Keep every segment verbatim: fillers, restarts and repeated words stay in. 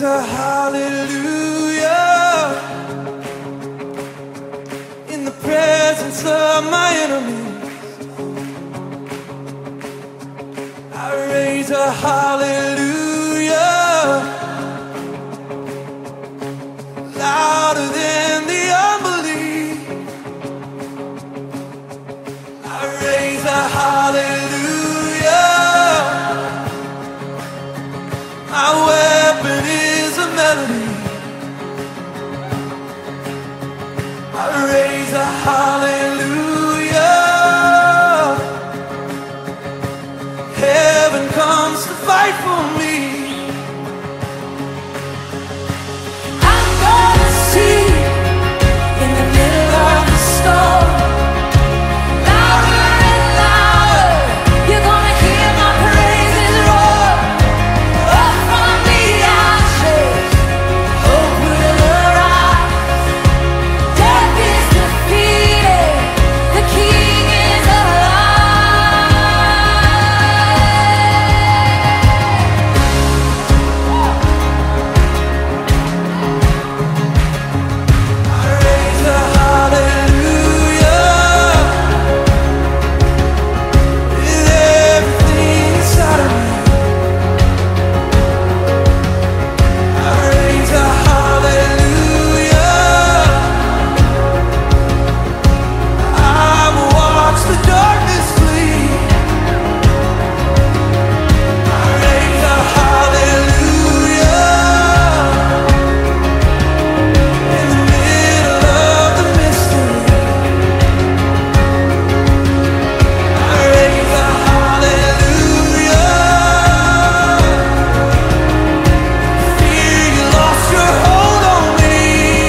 a hallelujah in the presence of my enemies. I raise a hallelujah louder than the unbelief. I raise a hallelujah. My weapon is a melody. I raise a hallelujah. Heaven comes to fight for me. I'm gonna see in the middle of the storm. Louder and louder, you're gonna hear my praises roar. Up from the ashes, hope will arise. Death is defeated, the King is I raise a hallelujah with everything inside of me. I raise a hallelujah. I will watch the darkness flee. I raise a hallelujah in the middle of the mystery. I raise a hallelujah. Fear you lost your hold on me.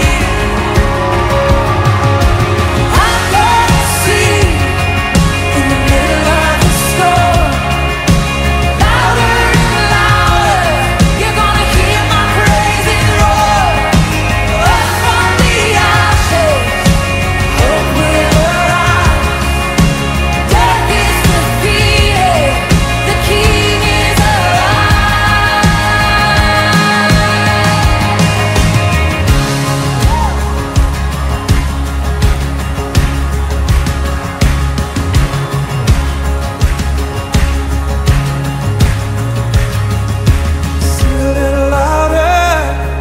I'm gonna see in the middle of the storm. Louder and louder, you're gonna hear my praises roar. Up from the ashes, hope will arise. Death is defeated, the King is alive. Sing a little louder,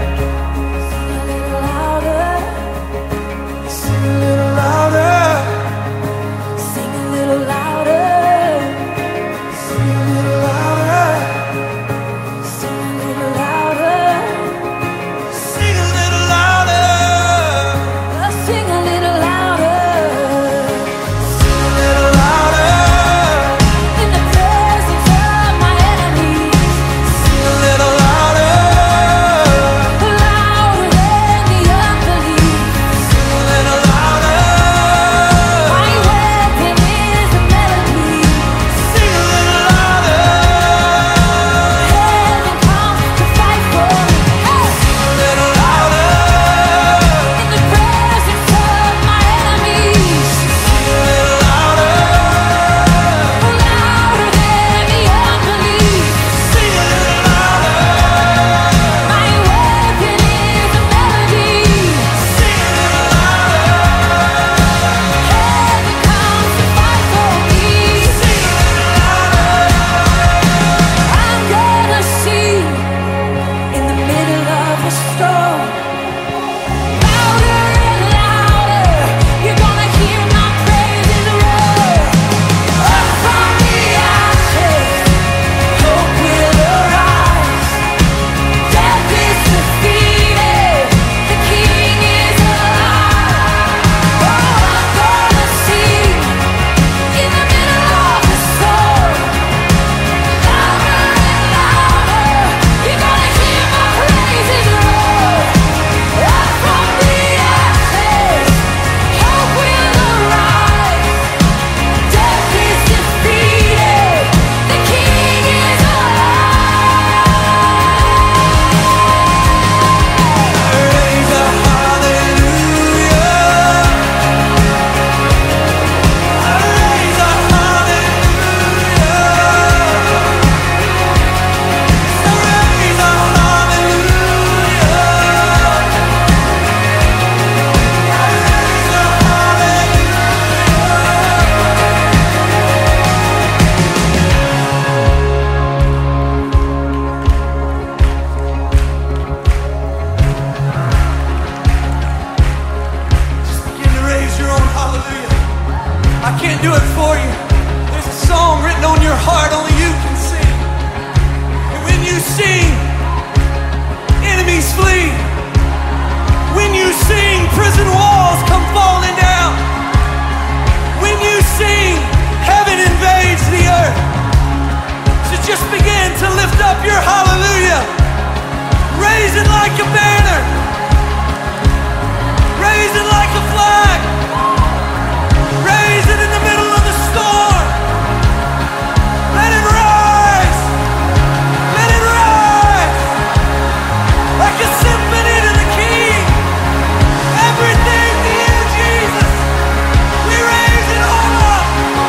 sing a little louder, sing a little louder, sing a little louder, sing a little louder, sing a little louder, sing a little louder, sing a little louder, sing a little louder in the presence of my enemies. Sing a little louder, louder than the unbelief. Sing a little louder, my weapon is a melody. Sing a little louder, heaven comes to fight for me. Sing a little louder in the presence of my enemies. Sing a little louder, louder than the unbelief. Sing a little louder, my weapon is a melody. Sing a little louder, heaven comes to fight for me. Sing a little louder, I'm gonna see in the middle of the storm. Louder and louder, you're gonna hear my praises roar. Up from the ashes, hope will arise. Death is defeated, the King is alive. Oh, I'm gonna see in the middle of the storm. Louder and louder, you're gonna hear my praises roar. can't do it for you. There's a song written on your heart only you can sing. And when you sing, enemies flee. When you sing, prison walls come falling down. When you sing, heaven invades the earth. So just begin to lift up your hallelujah. Raise it like a banner. Raise it like a flag. Raise it in the middle of the storm. Let it rise. Let it rise. Like a symphony to the King. Everything to you, Jesus. We raise it all up.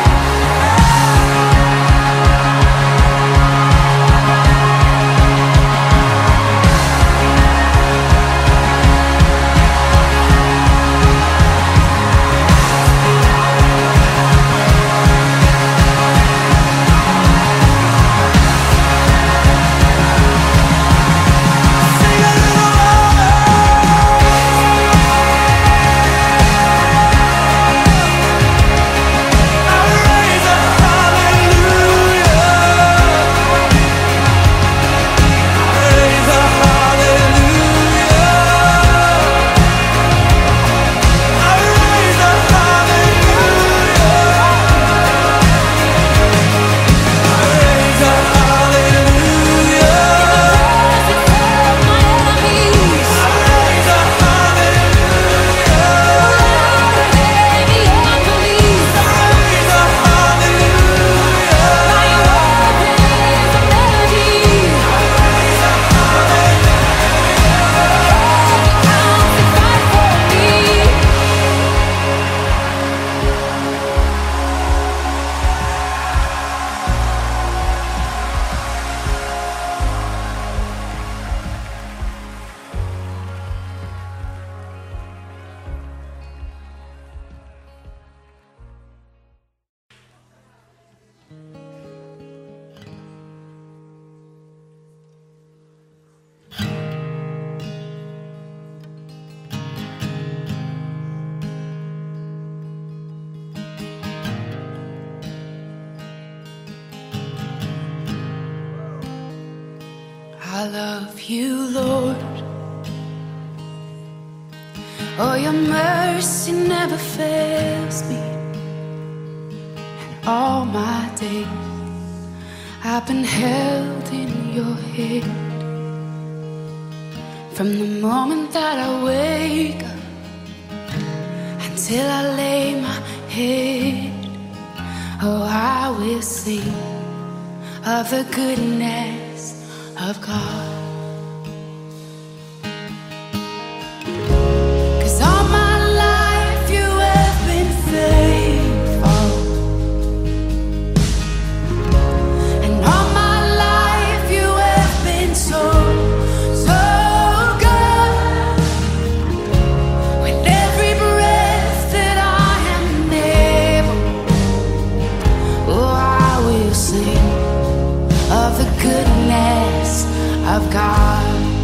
I love you, Lord. Oh, your mercy never fails me. And all my days I've been held in your hand. From the moment that I wake up until I lay my head, oh, I will sing of the goodness of God. 'Cause all my life you have been faithful, and all my life you have been so, so good. With every breath that I am able, oh, I will sing of the goodness of God.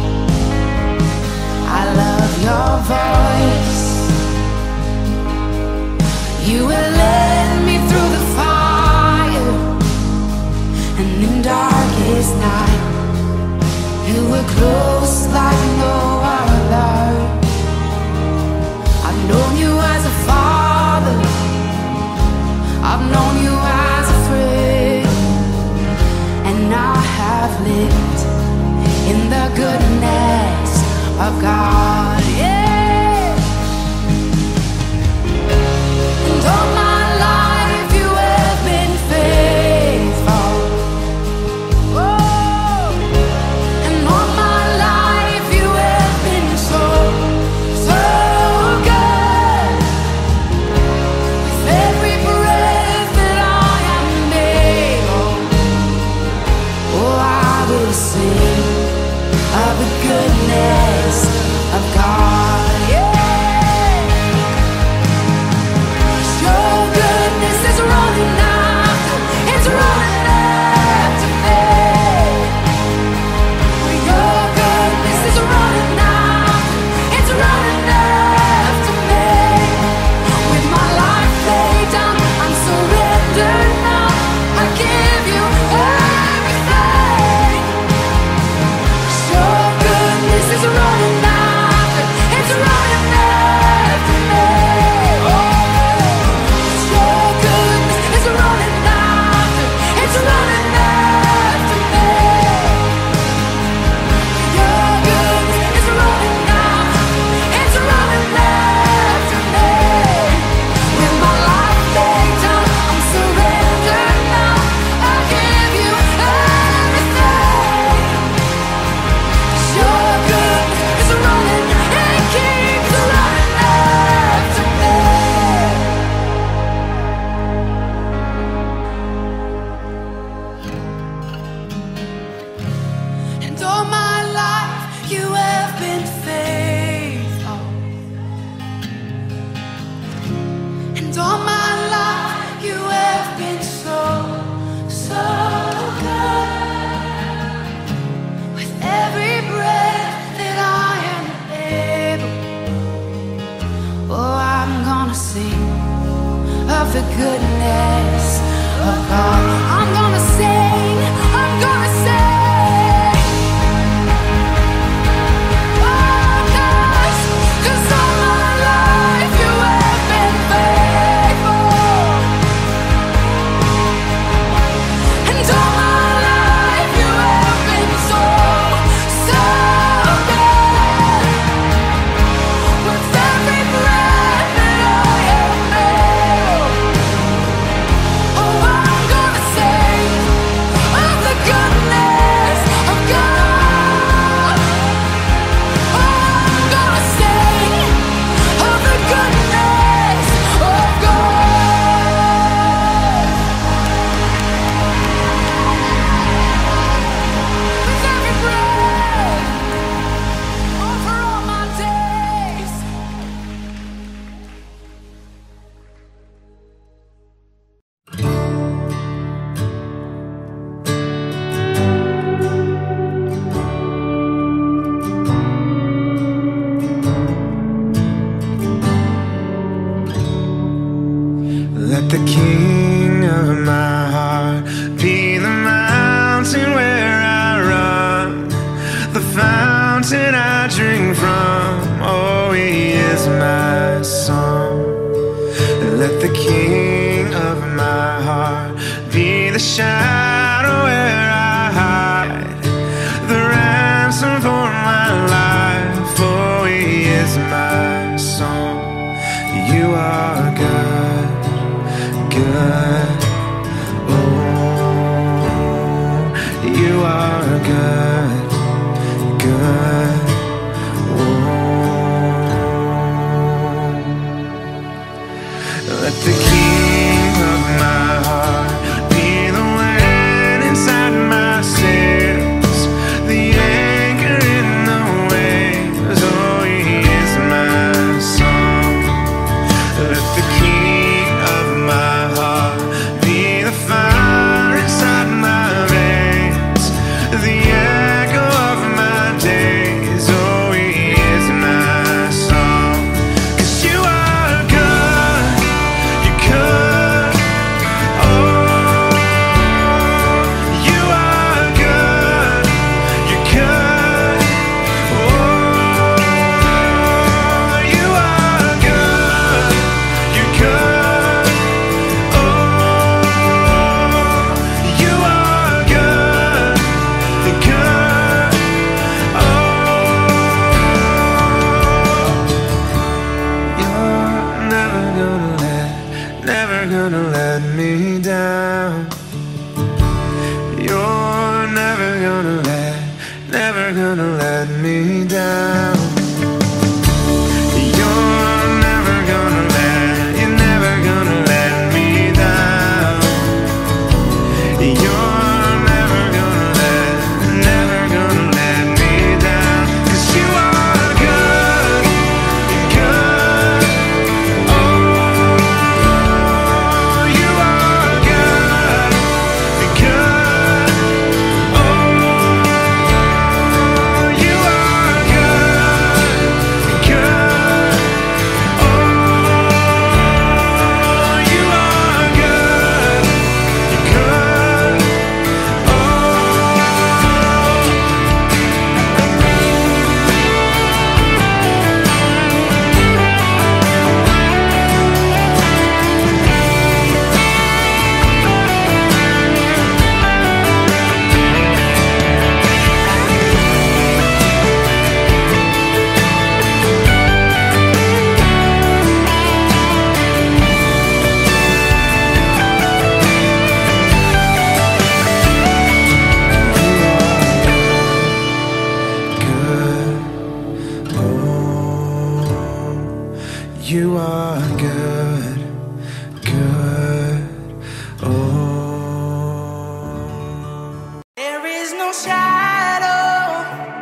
I love your voice. You will lead me through the fire, and in darkest night you were close like no other. I've known you as a father, I've known you as a friend, and I have lived in the goodness of God, yeah. And all my life you have been faithful. Oh, and all my life you have the goodness of God. I'm gonna sing, I'm gonna sing. Oh, 'cause, 'cause all my life you have been faithful. And all my life you have been so, so good. With every breath that I am able, oh, I'm gonna sing of the goodness of God. Oh, I'm gonna sing of the goodness of God. With every breath, over all my days. Let the king of my heart be the mountain where I run, the fountain I drink from. Oh, he is my song. Let the king of my heart be the shadow where I hide, the ransom for my life. Oh, he is my song. You are good, good. Oh, you are good, good. Oh, let the king of my heart be the wind inside my sails, the anchor in the waves. Oh, he is my song. Let the king of my heart be the fire inside my veins, the echo of my days. Oh, he is my song. 'Cause you are good, you're good. Oh, you are good, you're good. Oh, you are good, you're good. Oh, you are good, you're good. Oh, you're never gonna let, never gonna let me down. You're never gonna let, never gonna let me down. You're never gonna let, you're never gonna let me down. You're never gonna let, never gonna let me down. 'Cause you are good, good. Oh, you are good, good. Oh, you are good, good. You are good, good, oh. There is no shadow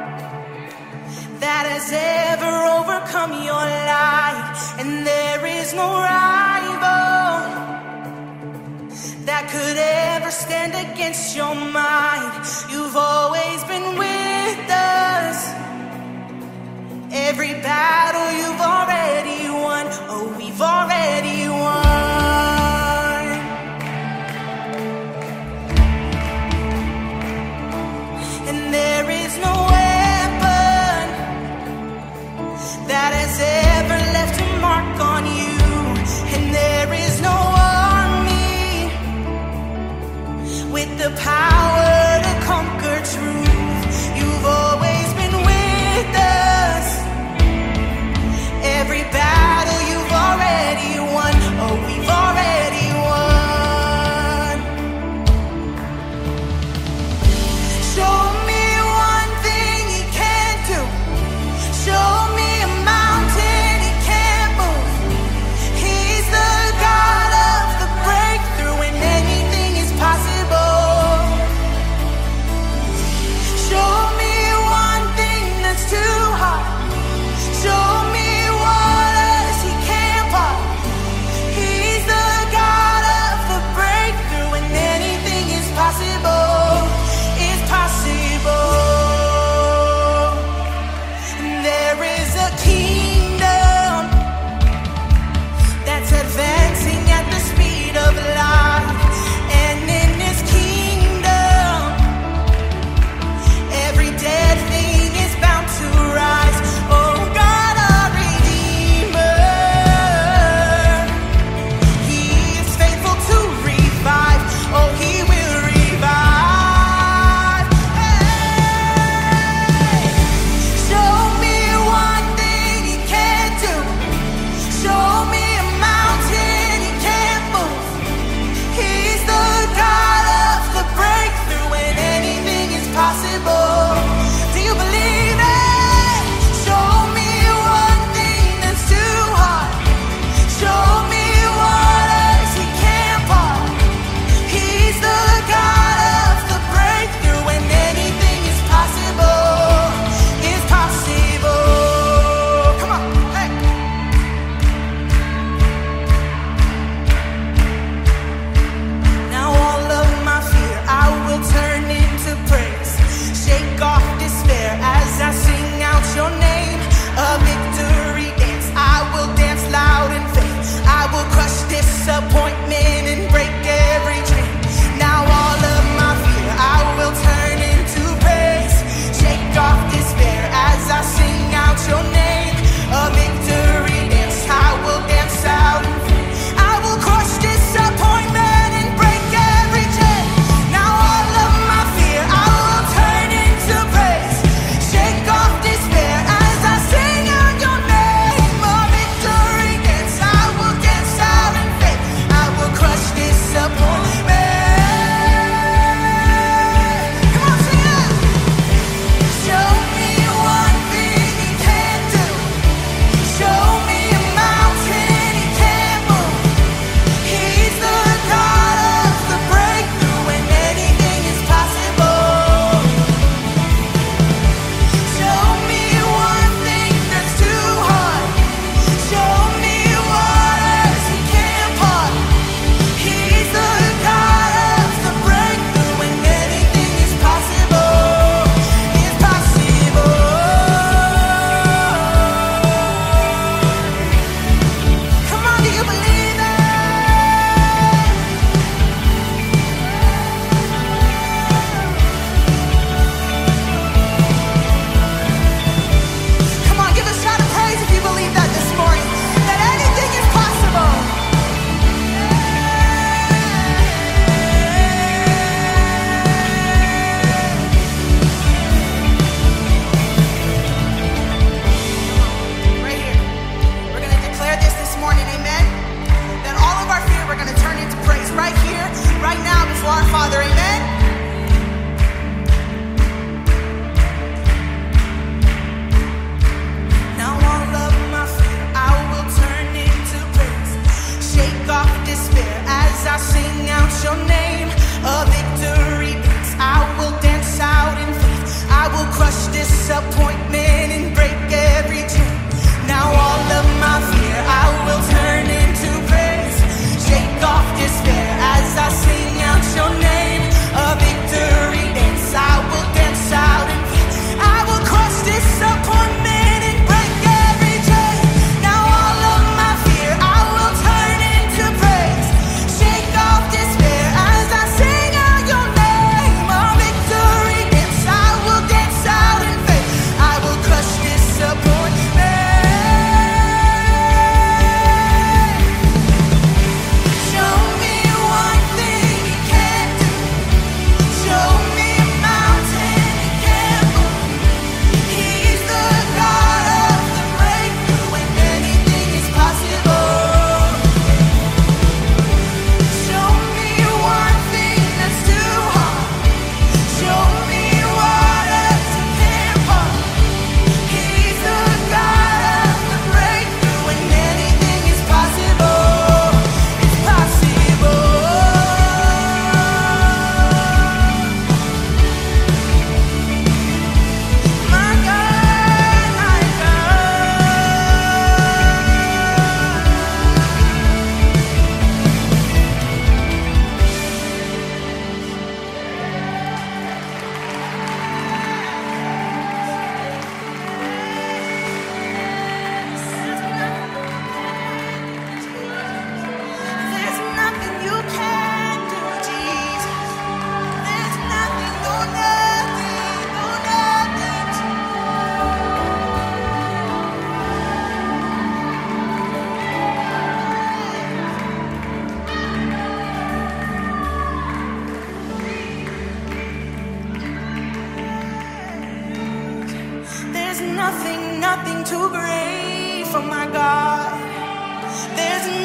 that has ever overcome your life, and there is no rival that could ever stand against your mind. You've always been with us. Every battle you've already won. Oh, we've already won. has ever left a mark on you. And there is no army with the power to conquer truth. You've always been with us. Every battle you've already won. Oh, we've already won. Show me one thing he can't do. Show me a mountain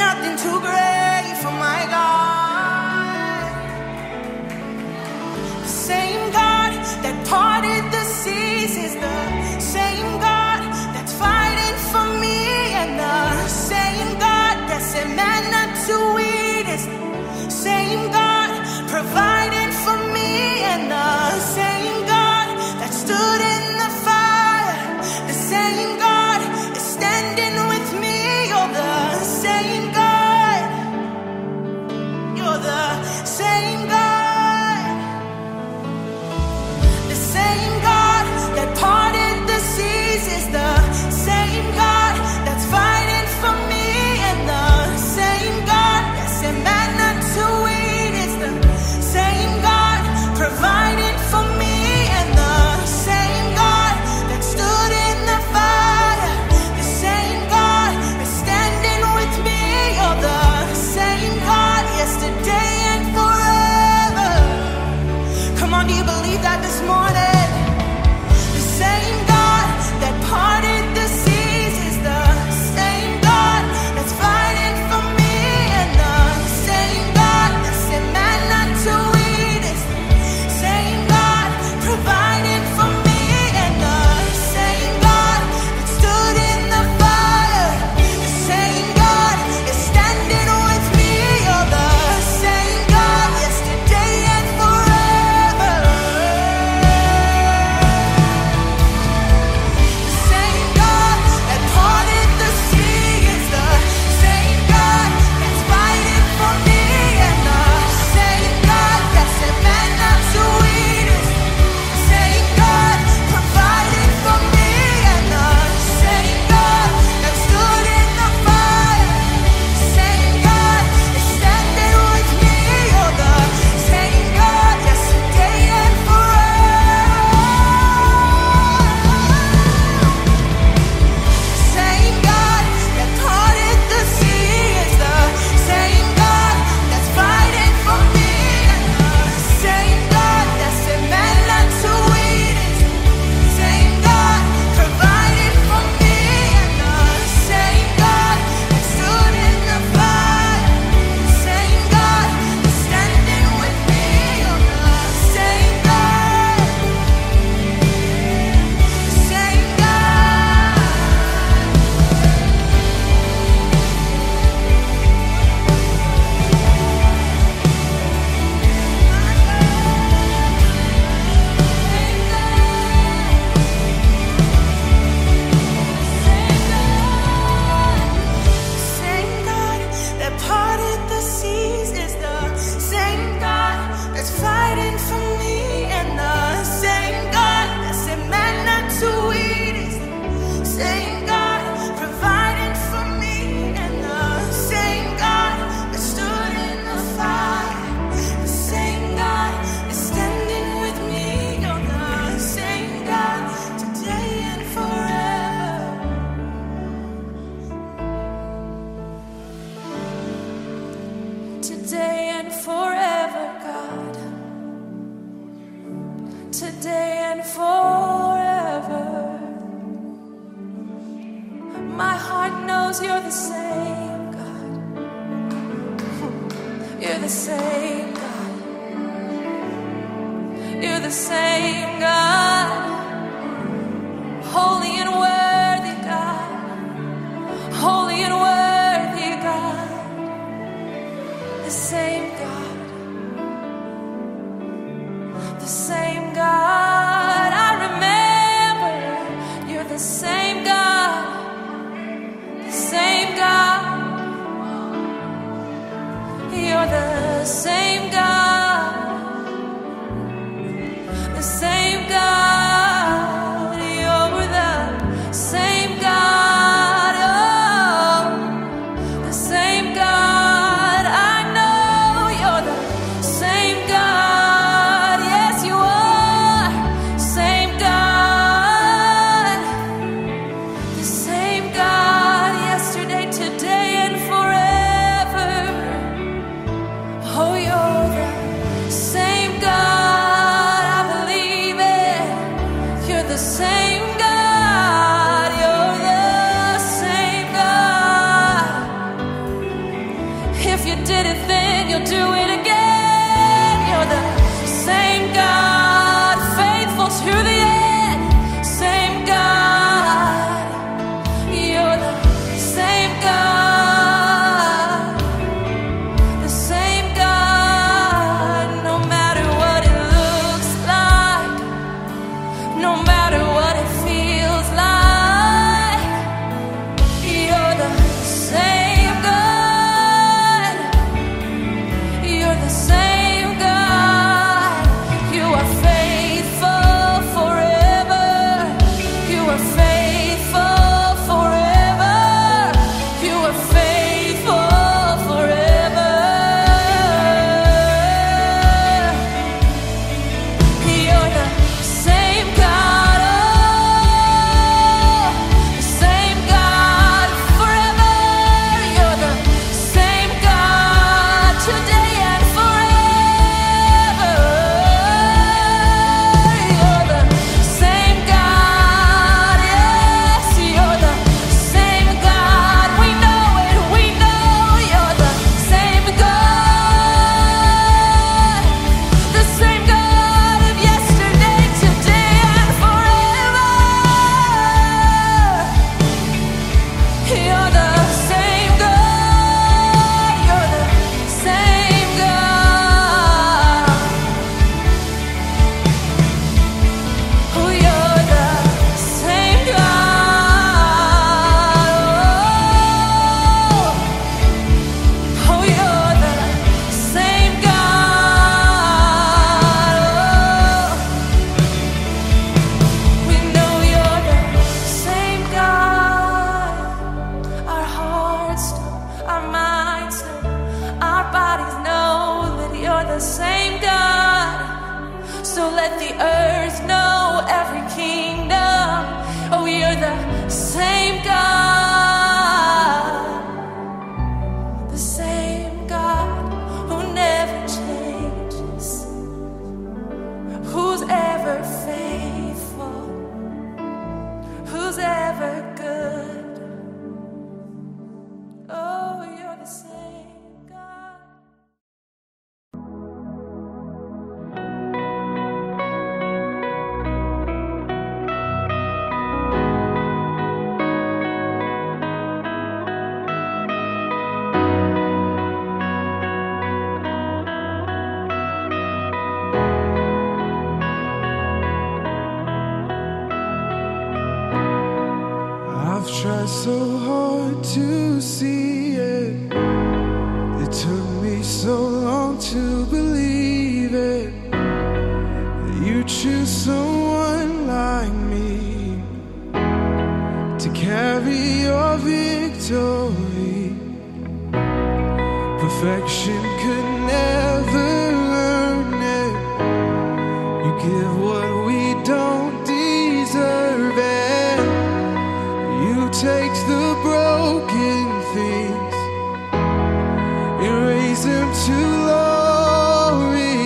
nothing too great for my God. The same God that parted the seas is the same God that's fighting for me, and the same God that said manna to eat is the same God providing for me, and the same God that stood in the fire, the same God is standing with me. You're the same God. You're the same God. The same God that parted the seas is the same God that's fighting for me, and the same God that said manna to eat is the same God providing for me, and the same God that stood in the fire, the same God is standing with me. You're the same God yesterday and forever. Come on, do you believe that this morning? The same God that parted the seas is the same God that's fighting for me, and the same God that said manna to eat is the same God providing for me, and the same God that stood in the fire, the same God is standing with me. You're the same God yesterday and forever. The same God that parted the sea is the same God that's fighting for me, and the same God that said manna to eat is the same God providing for me, and the same God that stood in the fire, the same God is standing with me. You're the same God yesterday and forever. Same God that parted the sea is the same God that's fighting for me, and the same God that said manna to eat is the same God providing for me, and the same God that stood in the fire, the same God is standing with me. You're the same God, the same God. Same God that parted the seas is the same God that's fighting for me, and the same God that said manna to eat is the same God providing for me, and the same God that stood in the fire, the same God is standing with me. You're the same God today and forever. Today and forever, God. Today and forever. My heart knows you're the same, God. You're the same, God. You're the same, God. Holy and worthy, God. Holy and worthy, God. The same God, the same God. I remember you're the same God, the same God. You're the same God, the same God. You're the same God, oh, the same God. I know you're the same God. Yes, you are. Same God. The same God yesterday, today, and forever. Oh, you're so hard to see it. It took me so long to believe it, that you choose someone like me to carry your victory. Perfection could never earn it. You give what we don't deserve it. You take the broken things and raise them to glory.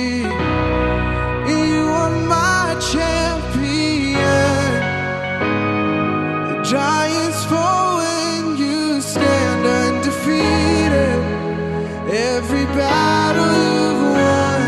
You are my champion. The giants fall when you stand undefeated. Every battle you've won,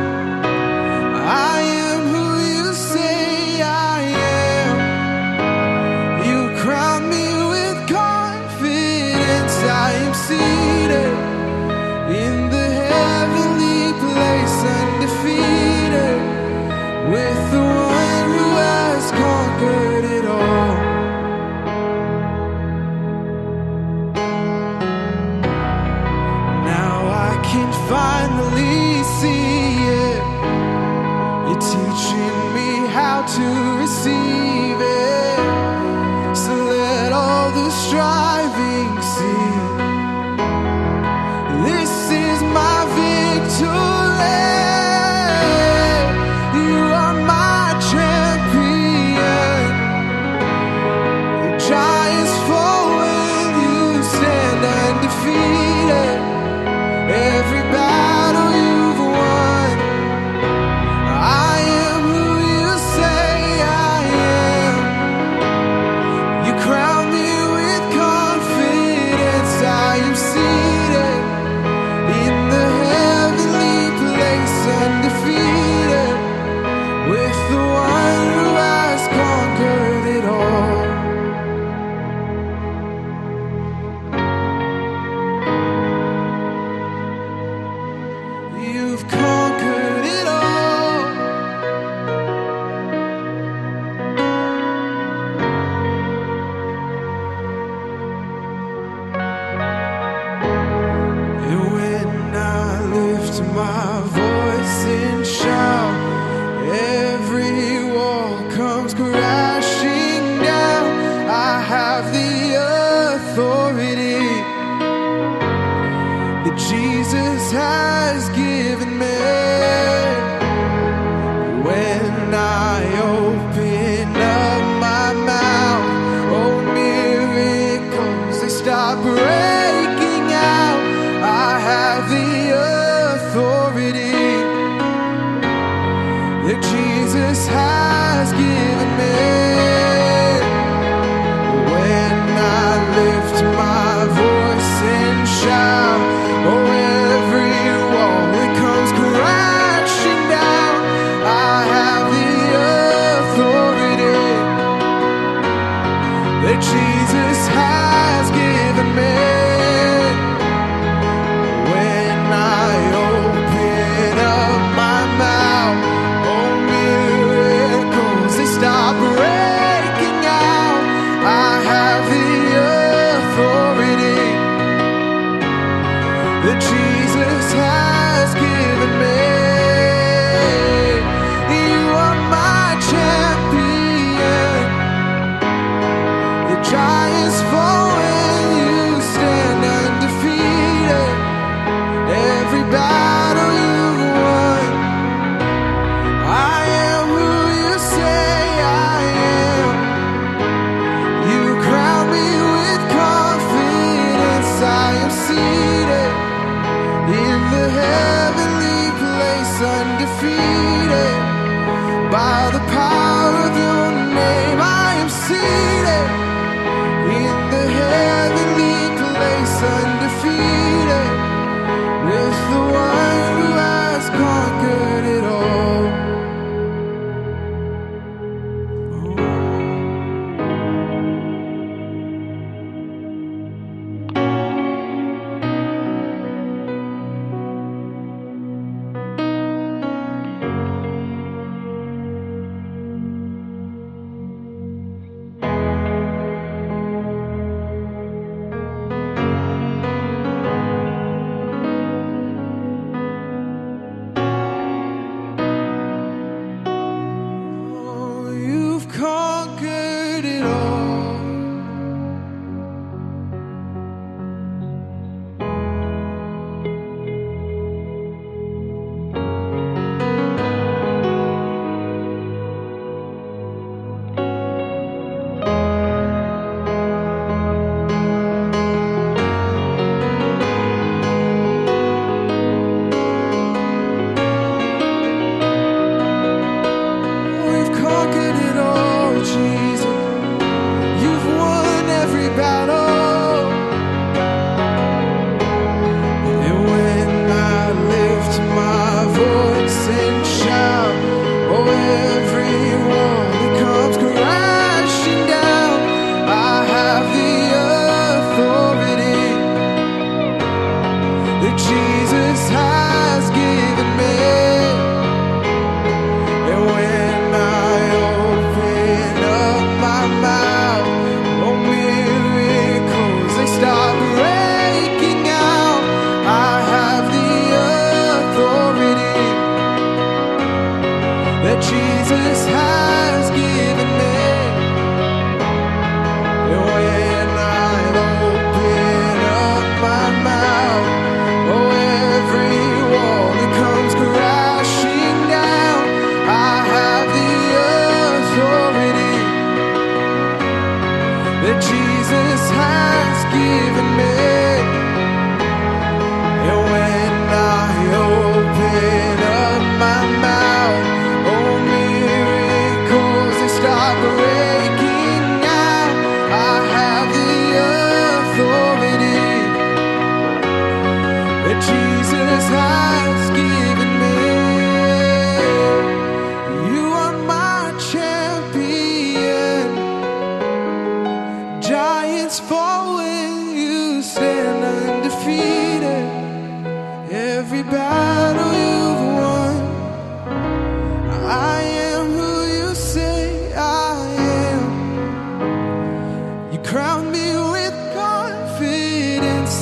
I am who you say I am. You crown me with confidence. I am seated in the heavenly place, undefeated, with the one who has conquered it all. Now I can finally see it. You're teaching me how to receive it. So let all the striving see, this is my victory. You are my champion. The giants fall when you stand undefeated. Every battle you've won, I am who you say I am. You crown me with confidence. I am seated in the heavenly place, undefeated, with the one who has conquered it all. You've conquered it all. And when I lift my voice and shout, every wall comes crashing down. I have the authority that Jesus has given me. When I open up my mouth, oh, miracles, they stop breaking out. I have the authority that Jesus has given me. When I lift my voice and shout, oh, every wall that comes crashing down. I have the authority that Jesus has given me. When I open up my mouth, oh, miracles, they stop breaking out. I have the authority that Jesus has given me. You are my champion. The giants fall when you stand undefeated. Every battle you've won, I am who you say I am. You crown me with confidence. I am seated in the heavenly place, undefeated, by the power of your name. I am seated in the heavenly place, undefeated, with the one who has conquered it all. Oh.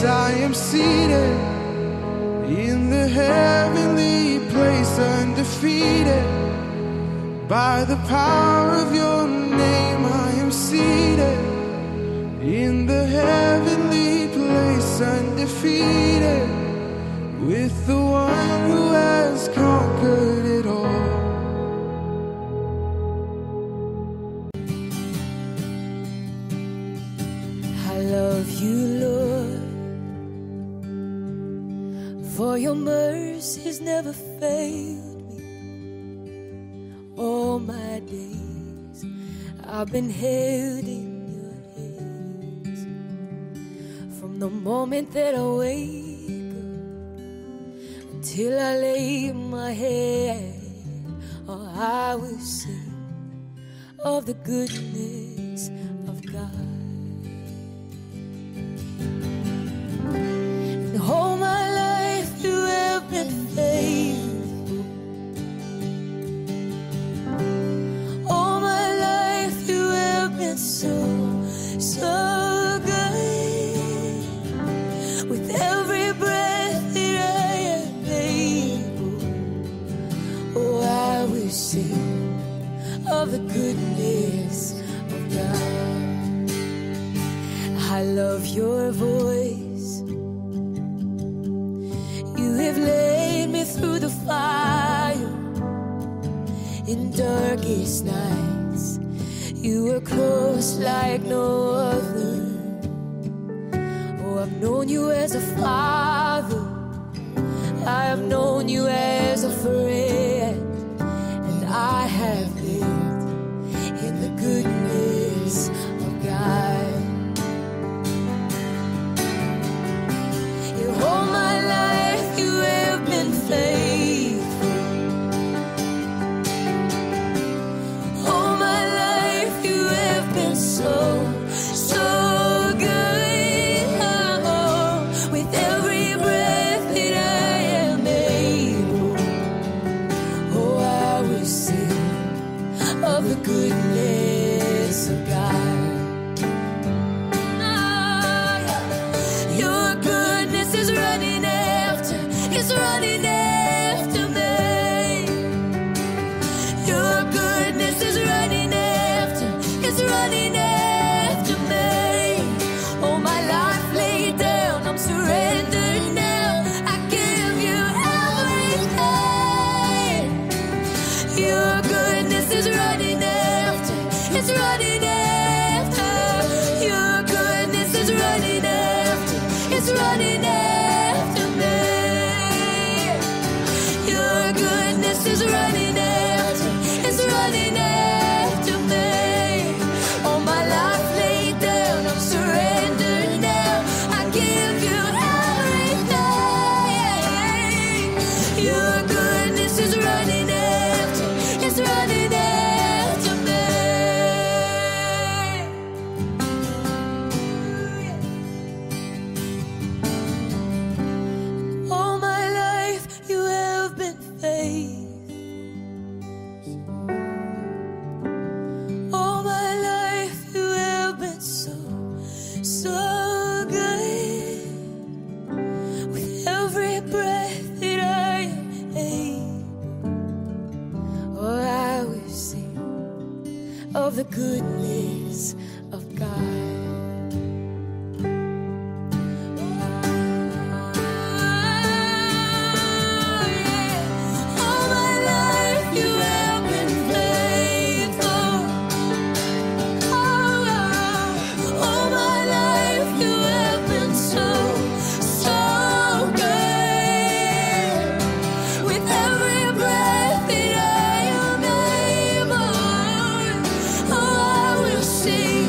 I am seated in the heavenly place, undefeated. By the power of your name, I am seated in the heavenly place, undefeated, with the one who has conquered it all. I love you, Lord, for your mercies never failed me. All my days I've been held in your hands. From the moment that I wake up till I lay my head, oh, I will sing of the goodness of God. And all my life you have been faithful. All my life you have been so, so good. With every breath that I am able, oh, I will sing of the goodness of God. I love your voice. You have led me through the fire in darkest nights. You were close like no other. Oh, I've known you as a father, I have known you as a friend, and I have lived in the goodness of God. Your whole my life you have been faithful. All my life you have been so, so good. Oh, with every breath that I am able, oh, I will sing of the goodness of God. Ah, yeah. Your goodness is running after, it's running after me. Your goodness is running after, it's running after me. Oh, my life laid down, I'm surrendered now. I give you everything. Your goodness is running after, it's running after. Your goodness is running after, it's running after me. Your goodness is running after, it's running after me. All my life laid down, I'm surrendered now. I give you everything. Your goodness is running after, it's running after me. All my life you have been faithful. All my life you have been so, so good. With every breath that I am able, oh, I will sing of the goodness of God. All my life you have been faithful. Oh, all my life you have been so, so good. With every breath that I am able, oh, I will sing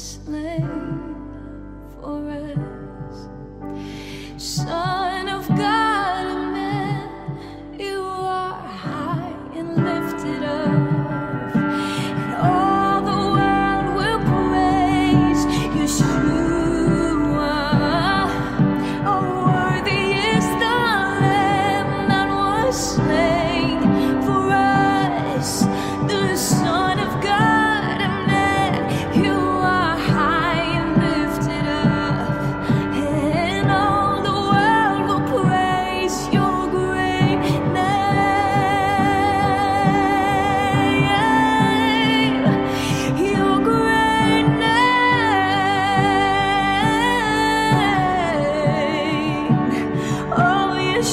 slain for us. Son of God and man, you are high and lifted up, and all the world will praise Yeshua. Oh, worthy is the Lamb that was slain for us, the Son of God and man. You are high and lifted up, and all the world will praise your great name, your great name. Oh,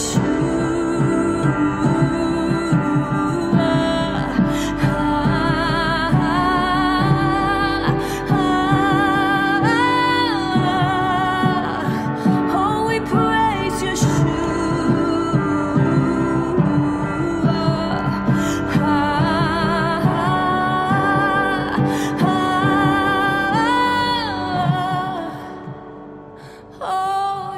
Yeshua. Oh, we praise Yeshua. Oh,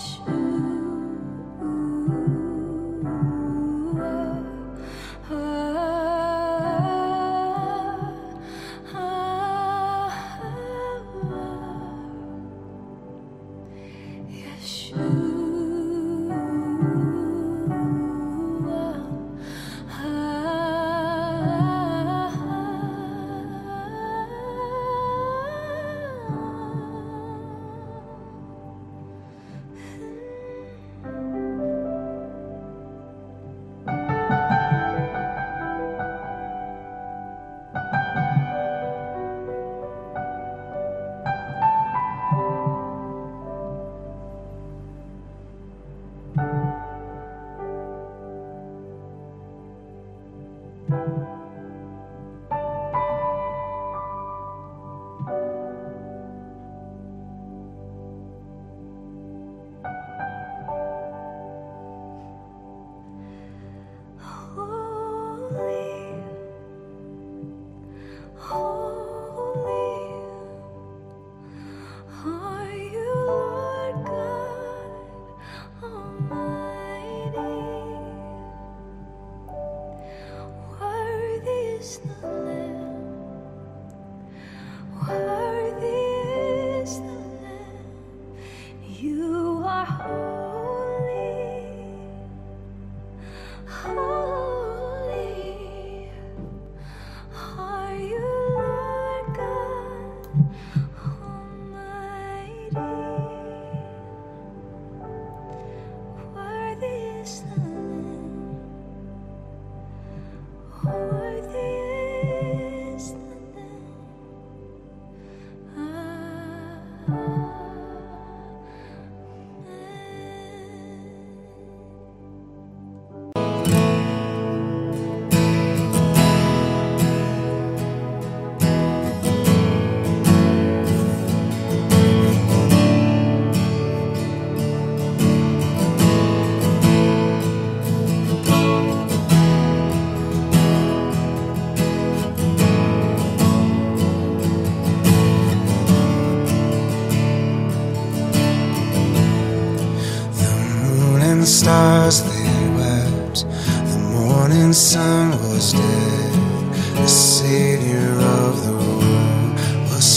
The stars they wept, the morning sun was dead, the Savior of the world was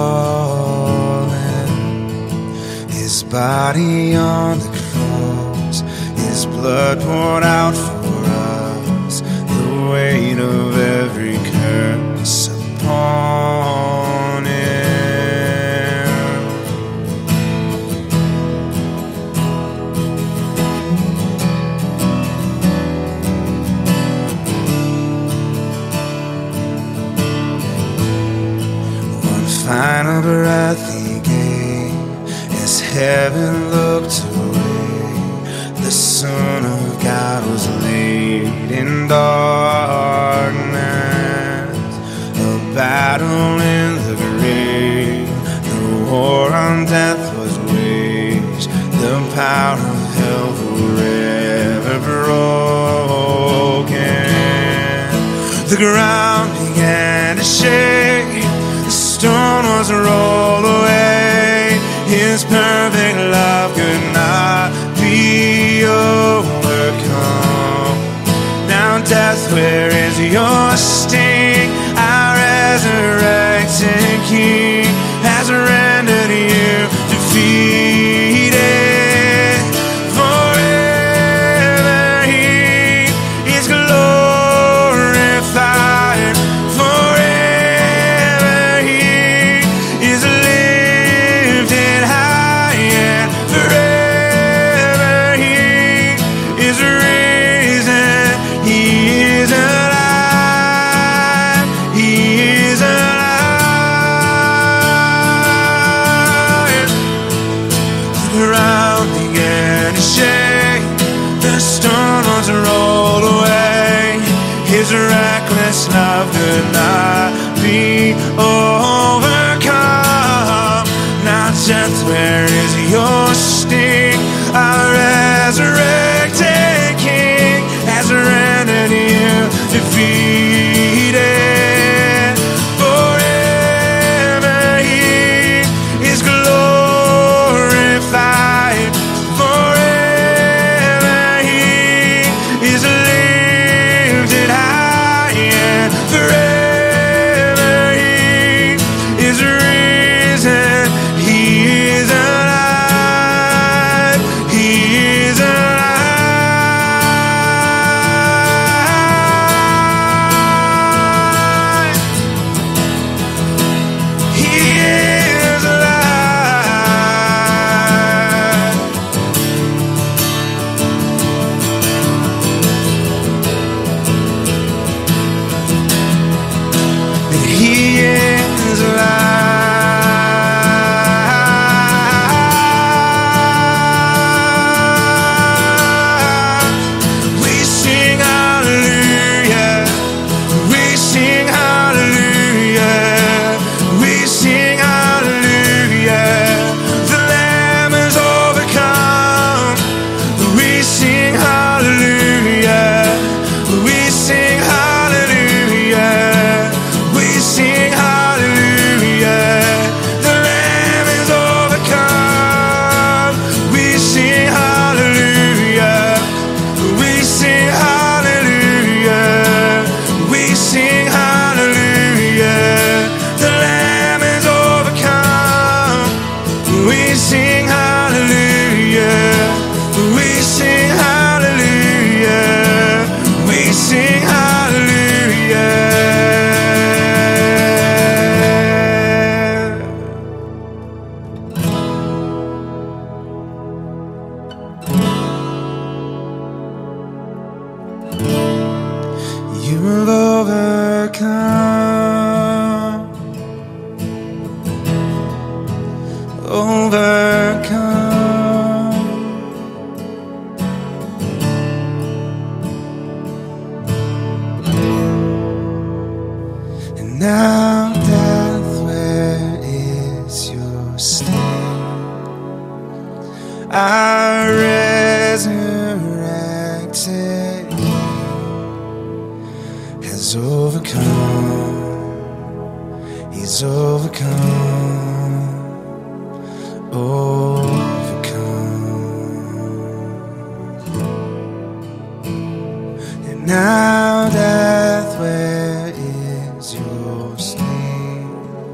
fallen. His body on the cross, his blood poured out for us, the weight of every curse upon him. Final breath he gave as heaven looked away. The Son of God was laid in darkness, a battle in the grave. The war on death was waged, the power of hell forever broken. The ground began to shake, the stone was rolled away. His perfect love could not be overcome. Now death, where is your sting? Our resurrected King has rendered you defeated. Forever He is glorified. Forever He is lifted high, and forever He is risen. He is alive. He is alive. The ground began to shake. The stone was rolled away. His reckless love could not be overcome. Now death, where is your sting? Our resurrected King has rendered you defeated. Forever He is glorified. Forever He is lifted high, and forever He is risen. He is alive. He is alive. He is alive. He is alive. We sing hallelujah. We sing hallelujah. We sing hallelujah. The Lamb is overcome. We sing hallelujah. We sing hallelujah. We sing hallelujah. The Lamb is overcome. We sing hallelujah. We sing hallelujah. We sing hallelujah. The Lamb is overcome. We sing hallelujah. We sing hallelujah. We sing hallelujah. You have overcome, overcome. And now, death, where is your sting? Our resurrected has overcome. He's overcome. Overcome. And now, death, where is your sting?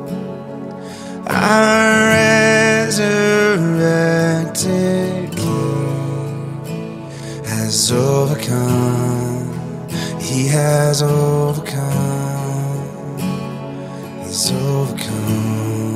Our resurrected King has overcome. He has overcome. He's overcome.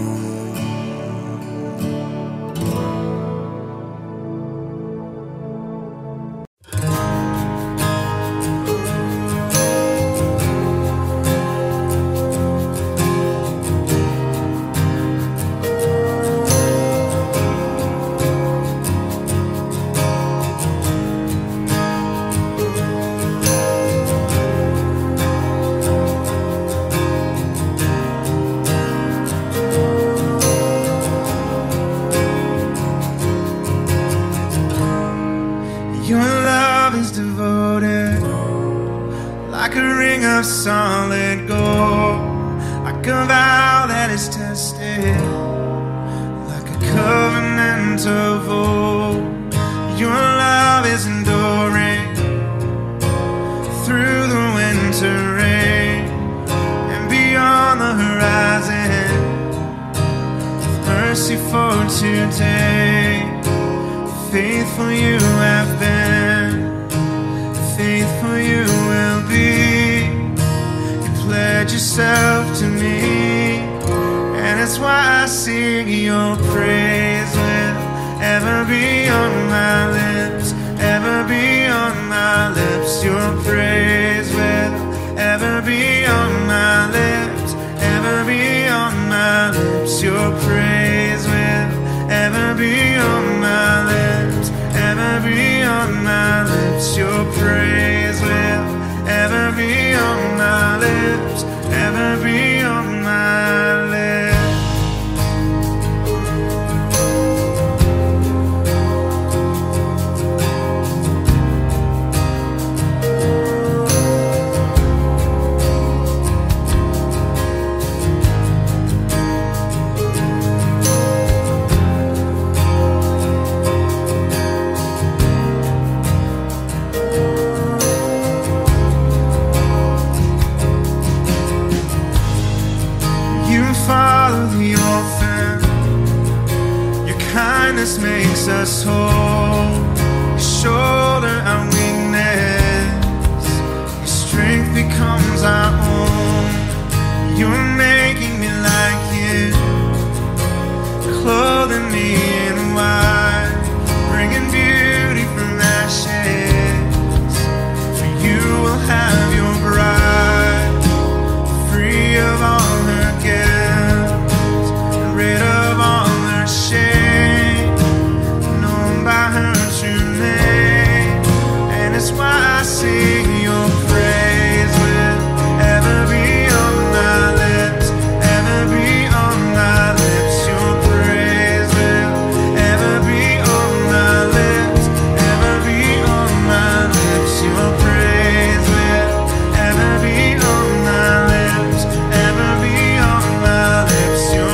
Your love is devoted, like a ring of solid gold, like a vow that that is tested like a covenant of old. Your love is enduring through the winter rain and beyond the horizon. With mercy for today, faithful you have been, faithful you will be. You pledge yourself to me, and that's why I sing your praise will ever be on my lips, ever be on my lips. Your praise will ever be on my lips, ever be on my lips. Your praise will ever be on my lips, ever be on my lips. Your praise will ever be on my lips, ever be on my lips. Father the orphan, your kindness makes us whole. You shoulder our weakness, your strength becomes our own. You're making me like you, clothing me in white, bringing beauty from ashes. For you will have your bride, free of all her guilt, rid of all her shame, known by her true name. And it's why I sing your praise will ever be on my lips, ever be on my lips. Your praise will ever be on my lips, ever be on my lips. Your praise will ever be on my lips, ever be on my lips. Your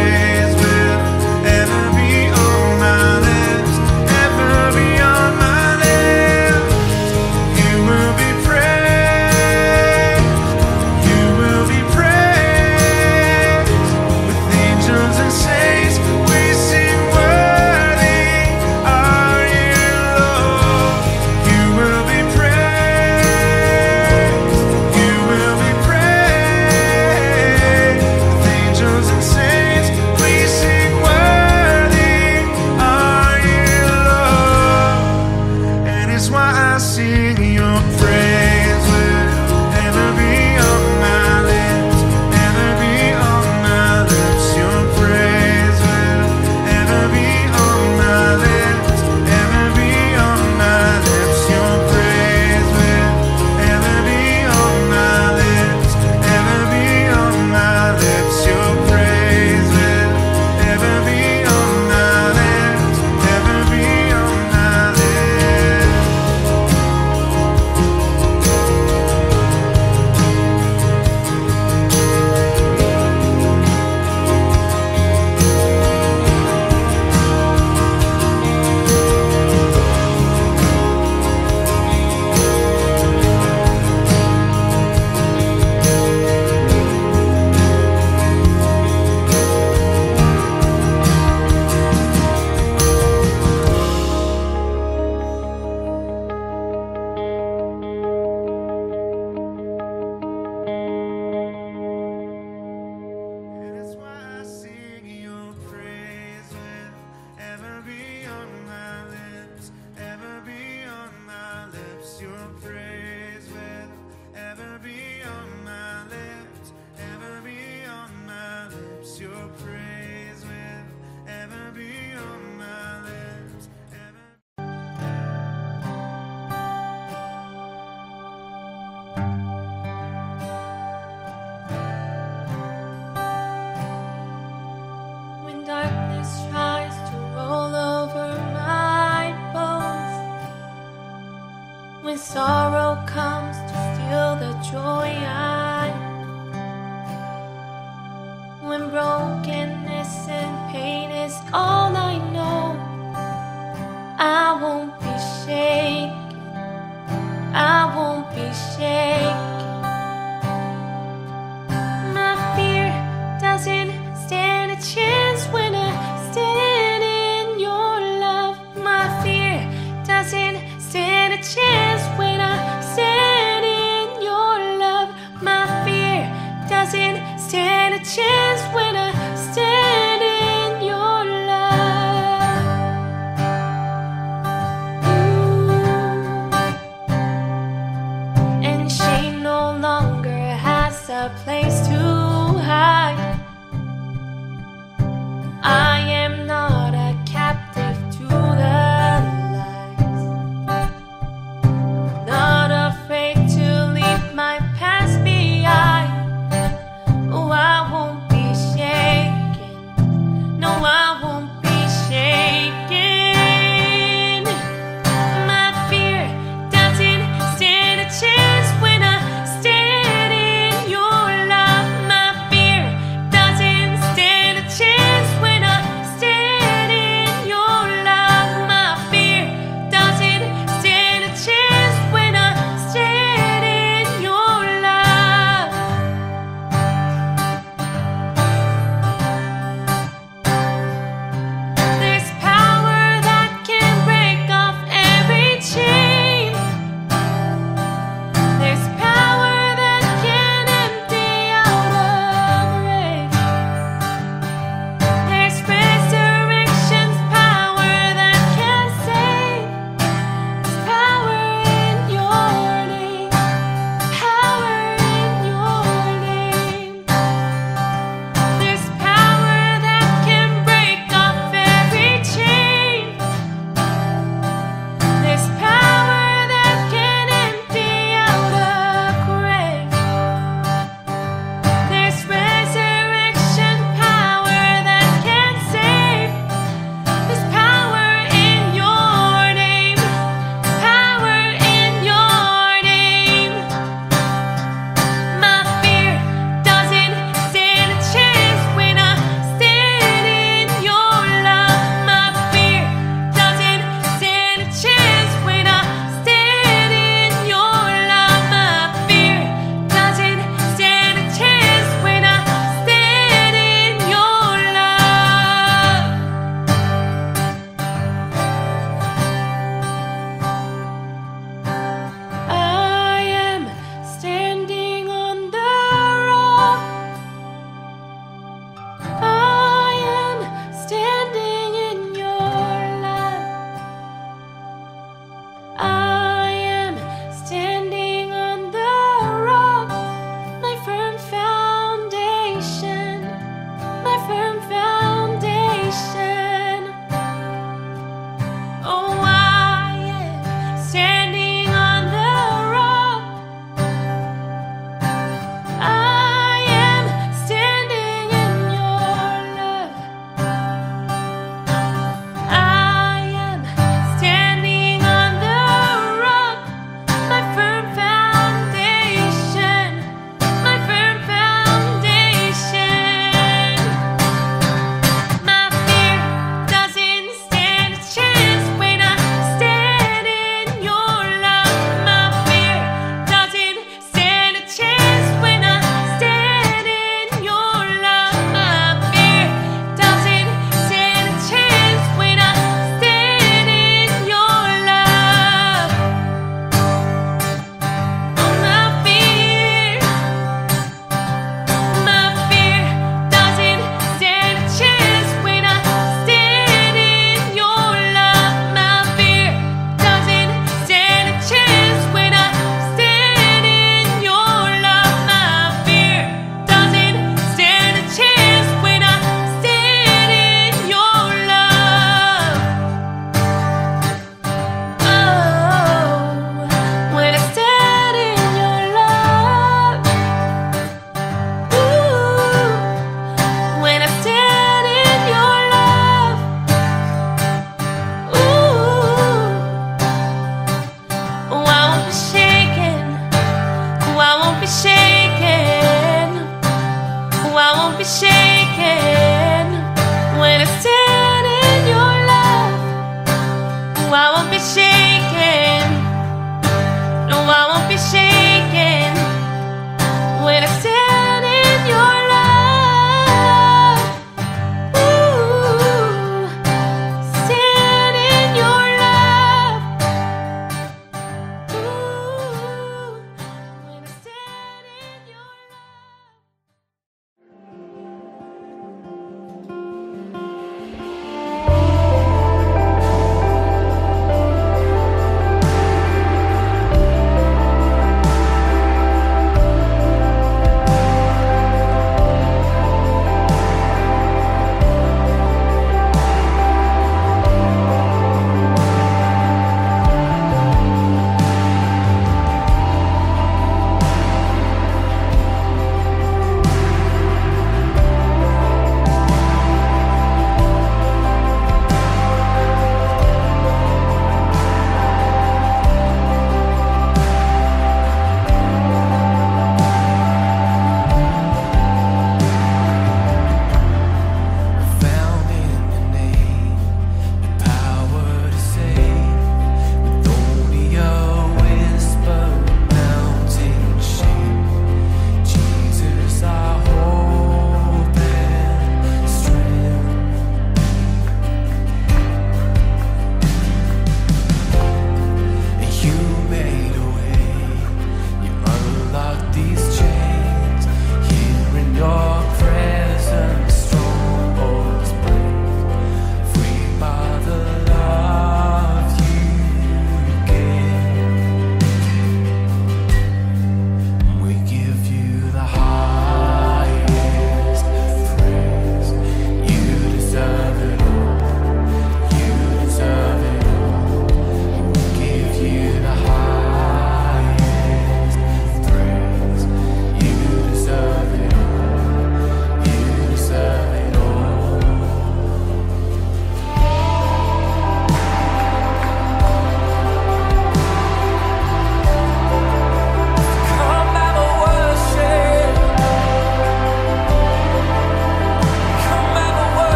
when sorrow comes to steal the joy I, when broken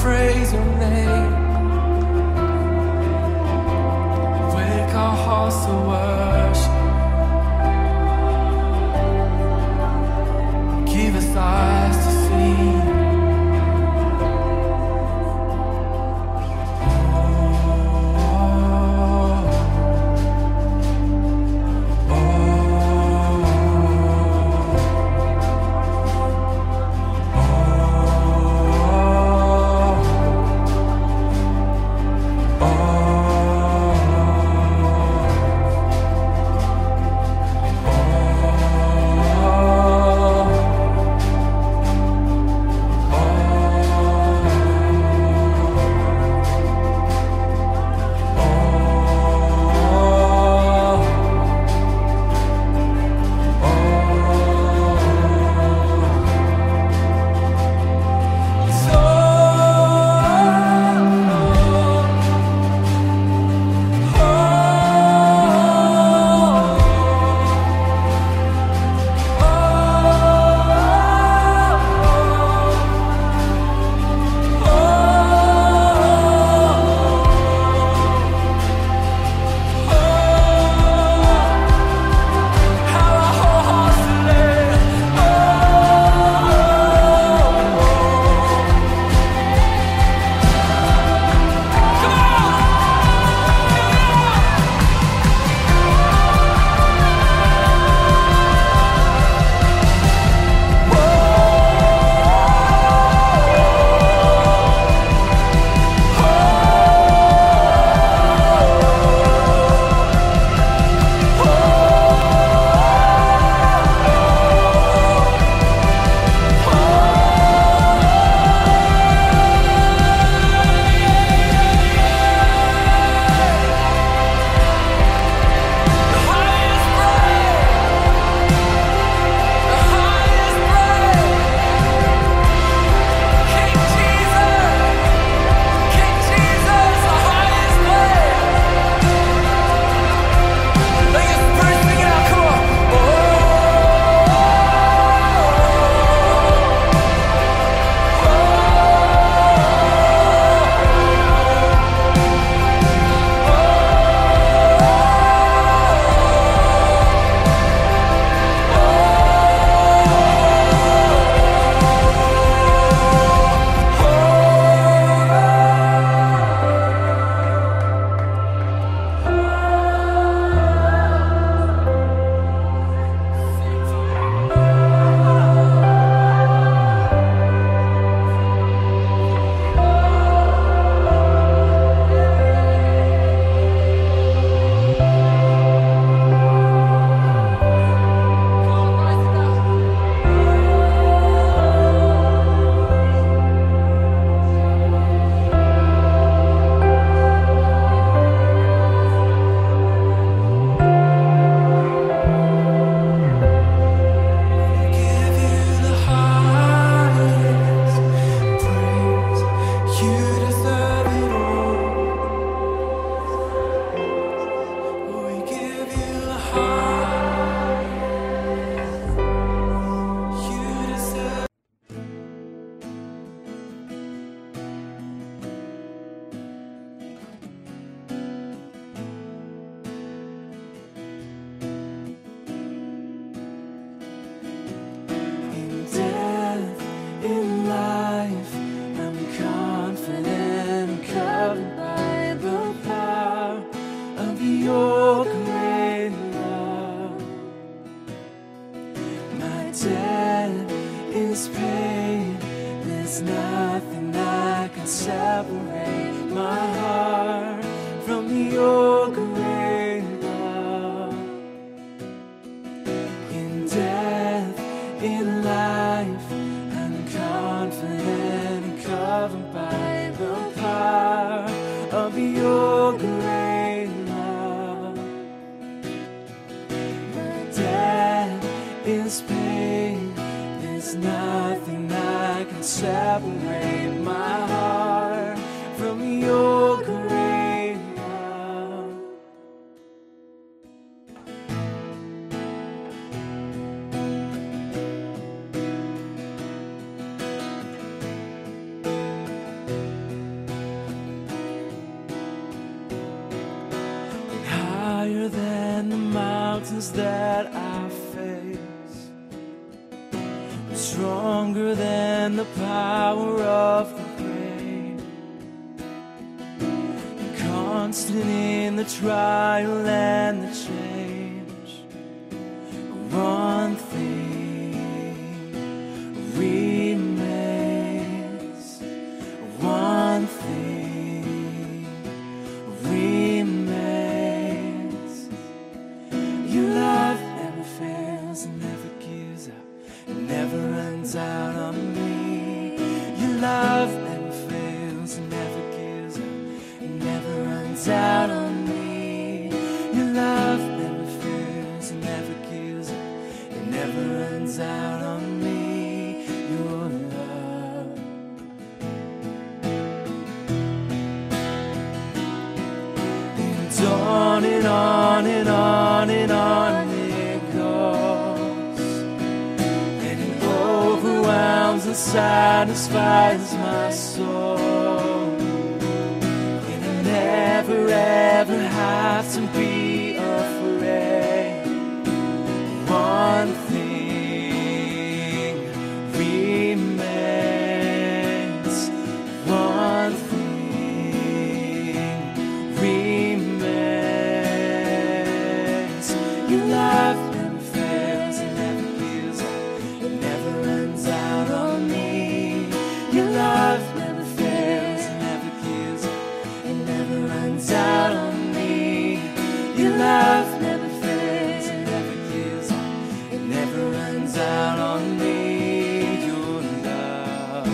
praise your name. Wake our hearts to worship. Give us eyes to see. trials that I face are stronger than the power of the grave. Constant in the trial and the change, one thing remains, one thing remains. Your love never fails and never gives up, it never runs out on me. Your love never fails and never gives up, it never runs out on me. Your love never fails and never gives up, it never runs out on me. Your love. And on and on and on and on it goes, and it overwhelms and satisfies my soul. And I never ever have to be afraid. One thing remains, one thing remains. Your love never fails, it never gives up, it never runs out on me. Your love never fails, it never gives up, it never runs out on me. Your love never fails, it never gives up, it never runs out on me. Your love.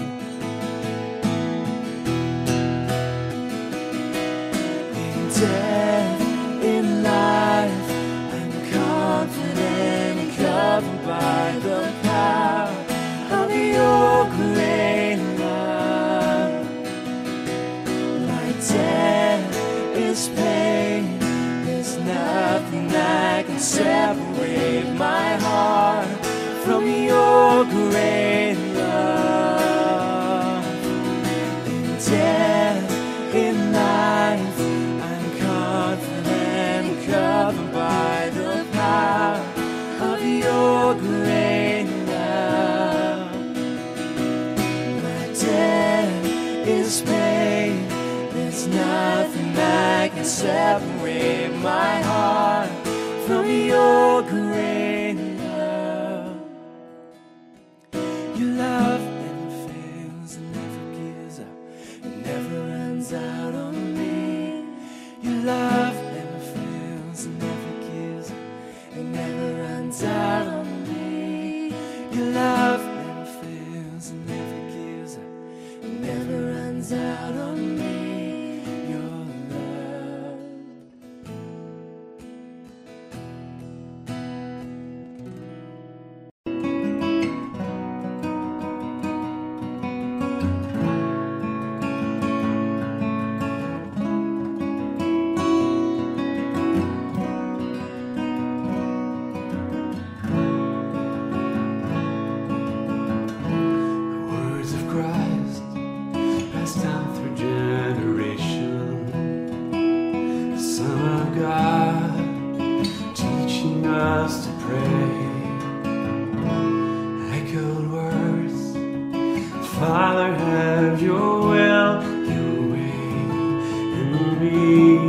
In death, in life, I'm confident and covered by the power of your great love. Like death is pain, there's nothing that can separate my heart from your great love. In death, in life, I'm confident and covered by the power of your great love. My death is pain, there's nothing that can separate my heart from your great love. Your love never fails and never gives up, it never runs out on me. Your love never fails and never gives up, it never runs out on me. Your love never fails and never gives up, it never runs out on me. Your love. Words of Christ passed down through generations. The Son of God teaching us to pray. Echoed words, Father, have your will, your way in me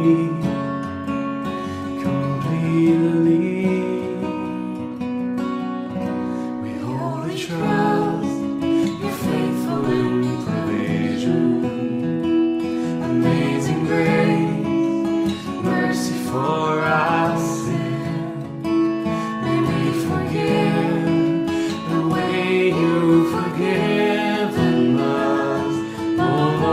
completely. We wholly trust your faithful provision. Amazing grace, mercy for our sin. May we forgive the way you've forgiven us. Oh,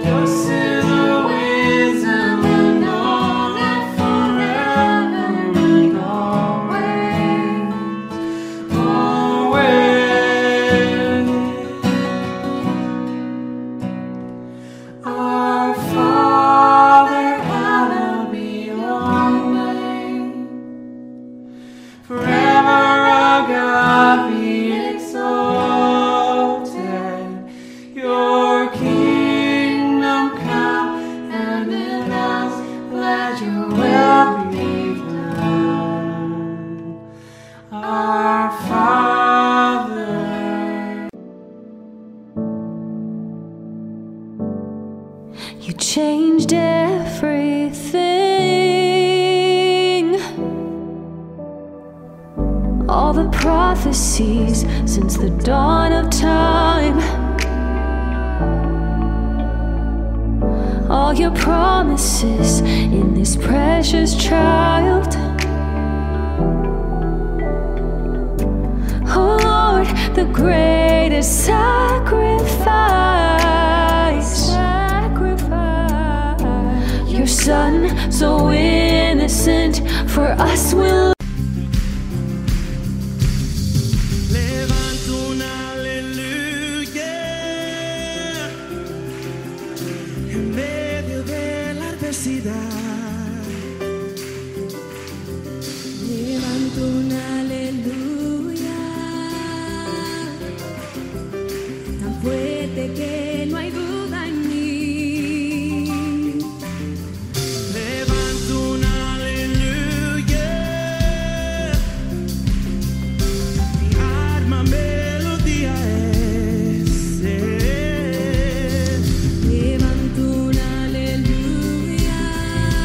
Just in the wisdom and all that forever and always, always. Our Father, hallowed be your name. Forever, our God, be exalted. Your kingdom come, and in us let your will be done. Our Father. You changed everything. All the prophecies since the dawn of time. All your promises in this precious child. Oh Lord, the greatest sacrifice. Sacrifice. Your son, so innocent, for us will. Levanto un aleluya en medio de la adversidad. Levanto un aleluya tan fuerte que no hay duda en mí. Levanto un aleluya, mi arma melodía es. Levanto un aleluya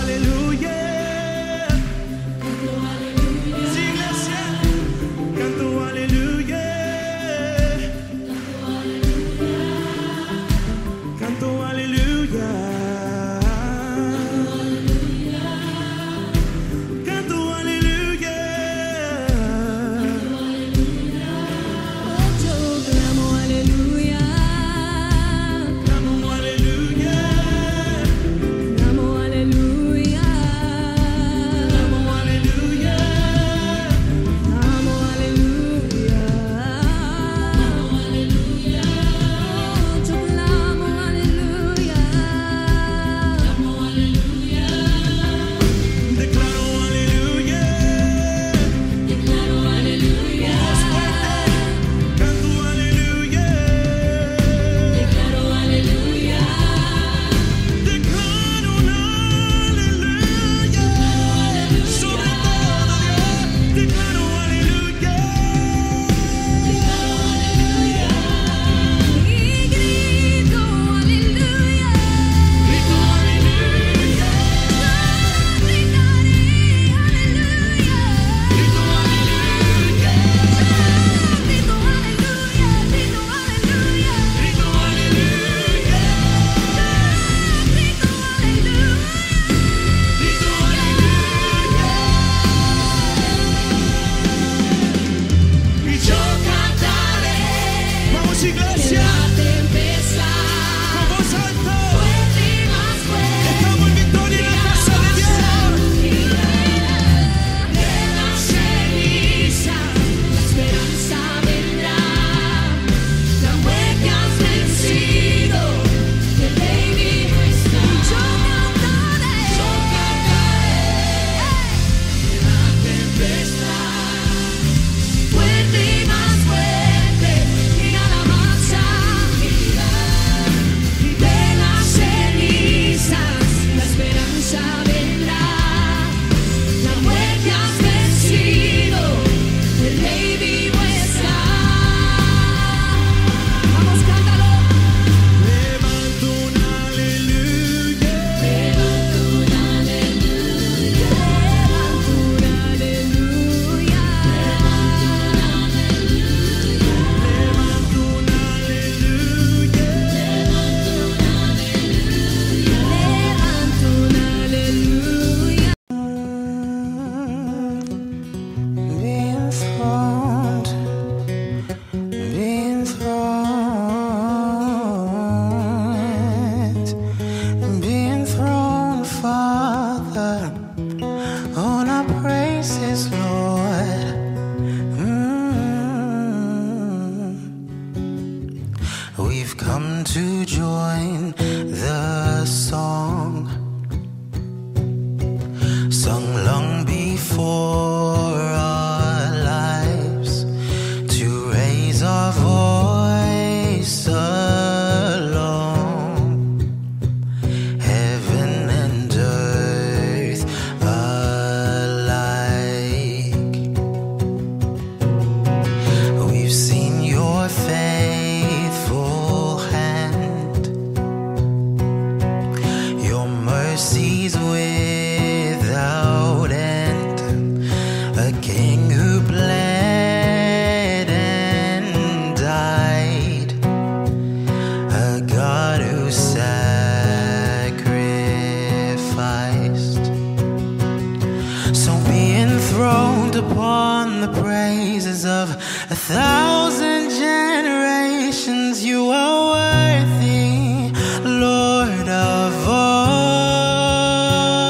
You are worthy, Lord of all.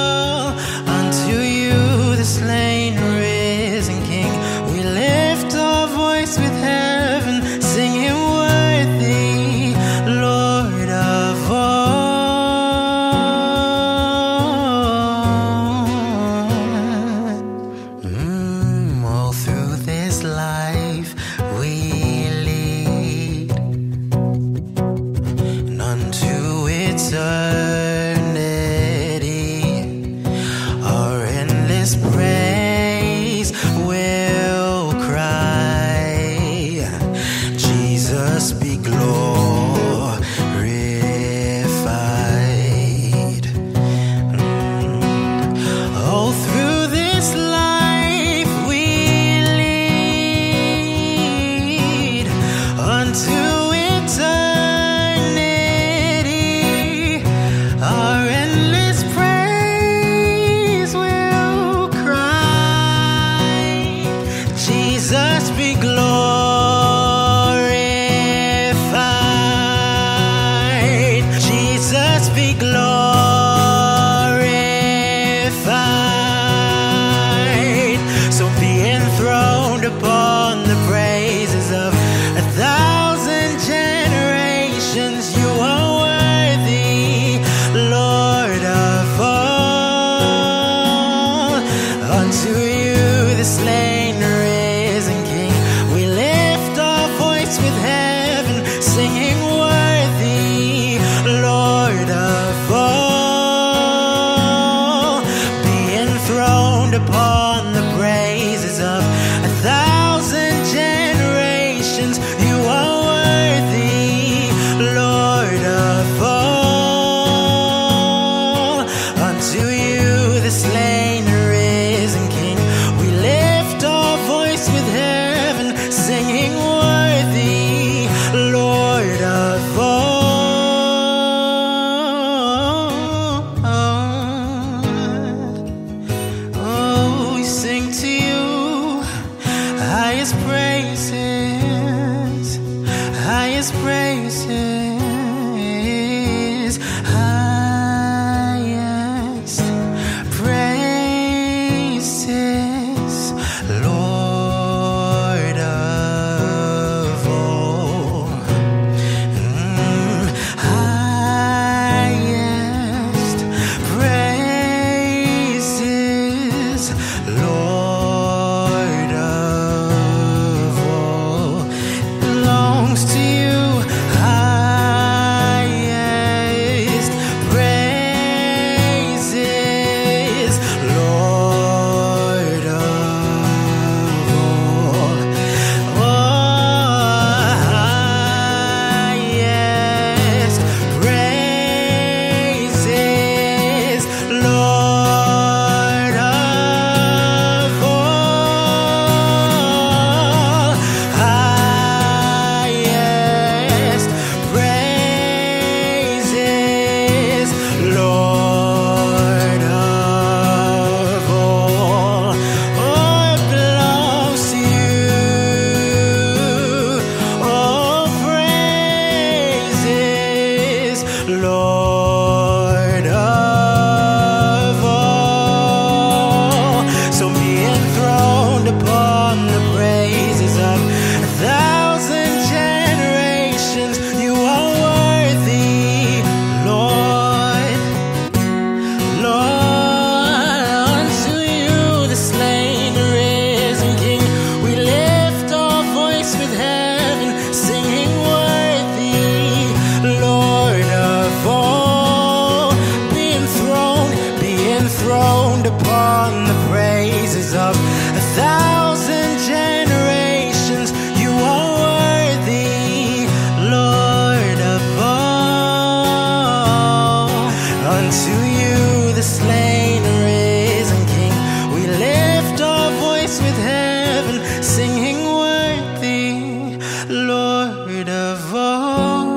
you, the slain and risen King. We lift our voice with heaven, singing worthy, Lord of all.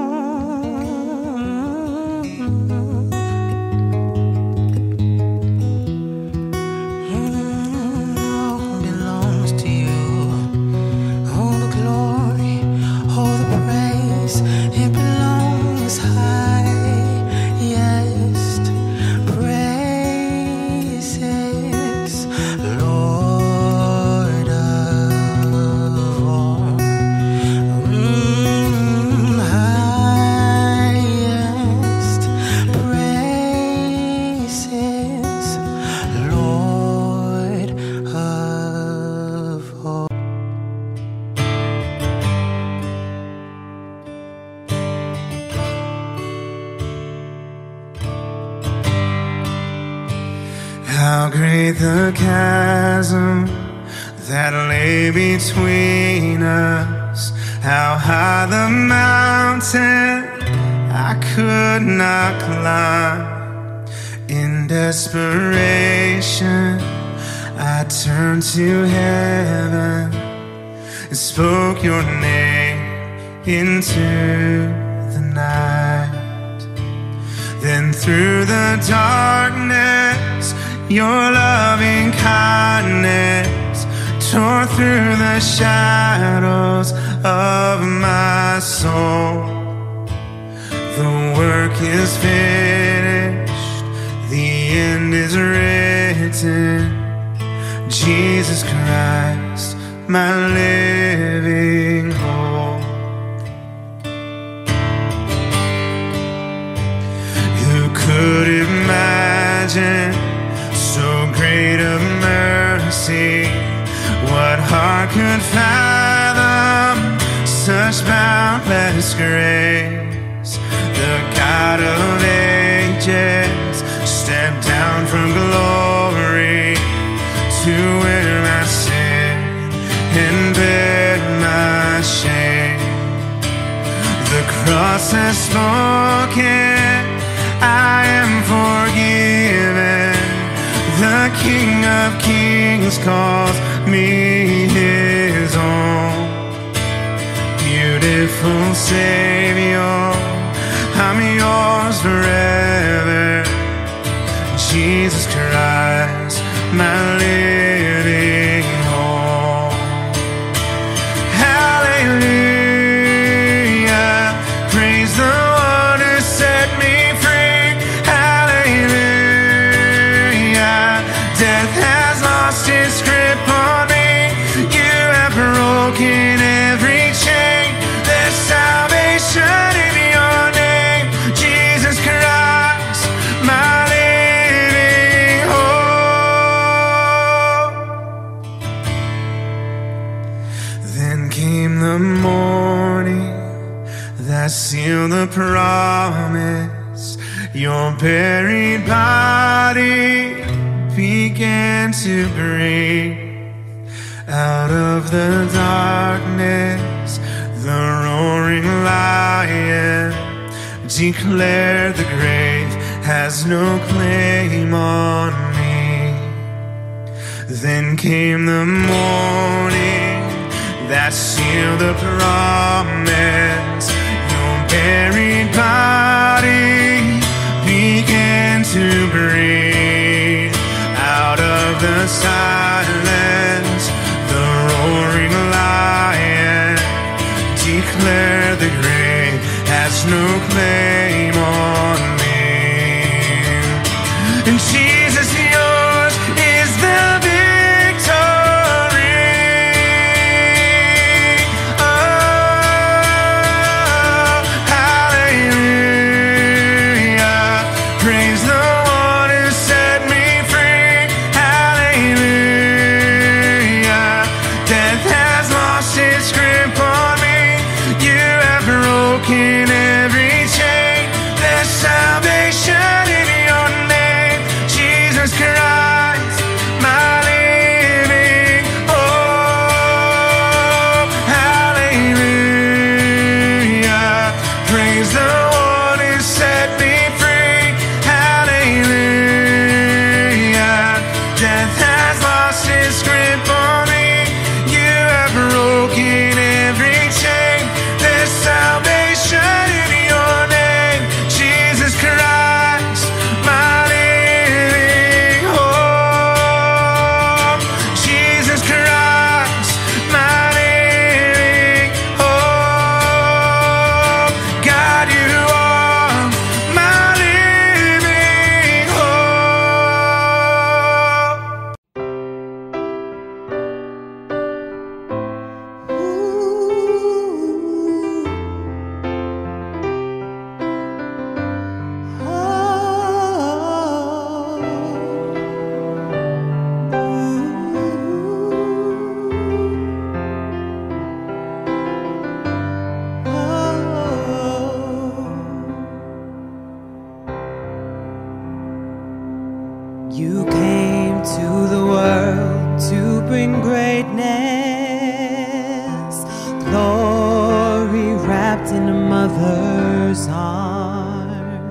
Mm, all belongs to you. All the glory, all the praise, it belongs highest praises, Lord of all. Mm, highest praises, Lord of all. How great the chasm that lay between us. How high the mountain I could not climb. In desperation, I turned to heaven and spoke your name into the night. Then through the darkness, your loving kindness tore through the shadows of my soul. The work is finished, the end is written. Jesus Christ, my living hope. Who could imagine so great a mercy? What heart could fathom such boundless grace? The God of ages stepped down from glory to wear my sin and bear my shame. The cross has spoken, I am forgiven. The King of Kings calls me his own. Beautiful Savior, I'm yours forever. Jesus Christ, my living hope. Hallelujah, praise the one who set me free. Hallelujah, death has lost its grip on me. You have broken every chain. There's salvation in your name, Jesus Christ, my living hope. Then came the morning that sealed the promise. Your buried body began to breathe. Out of the darkness, the roaring lion declared the grave has no claim on me. Then came the morning that sealed the promise. Your buried body began to breathe. Out of the silence, the roaring lion declared the grave has no claim on me. And Jesus, yours is the victory. Oh, hallelujah. You came to the world to bring greatness, glory wrapped in a mother's arms.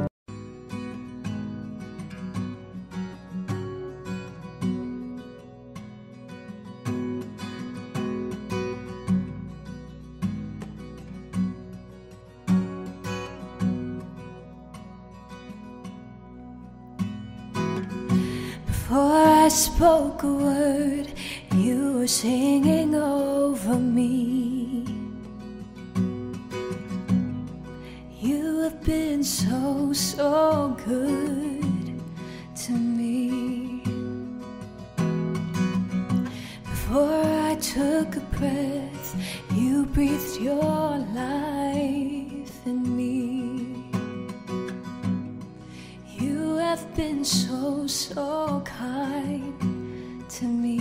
Before I spoke a word, you were singing over me. You have been so, so good to me. Before I took a breath, you breathed your life in me. You have been so, so kind to me.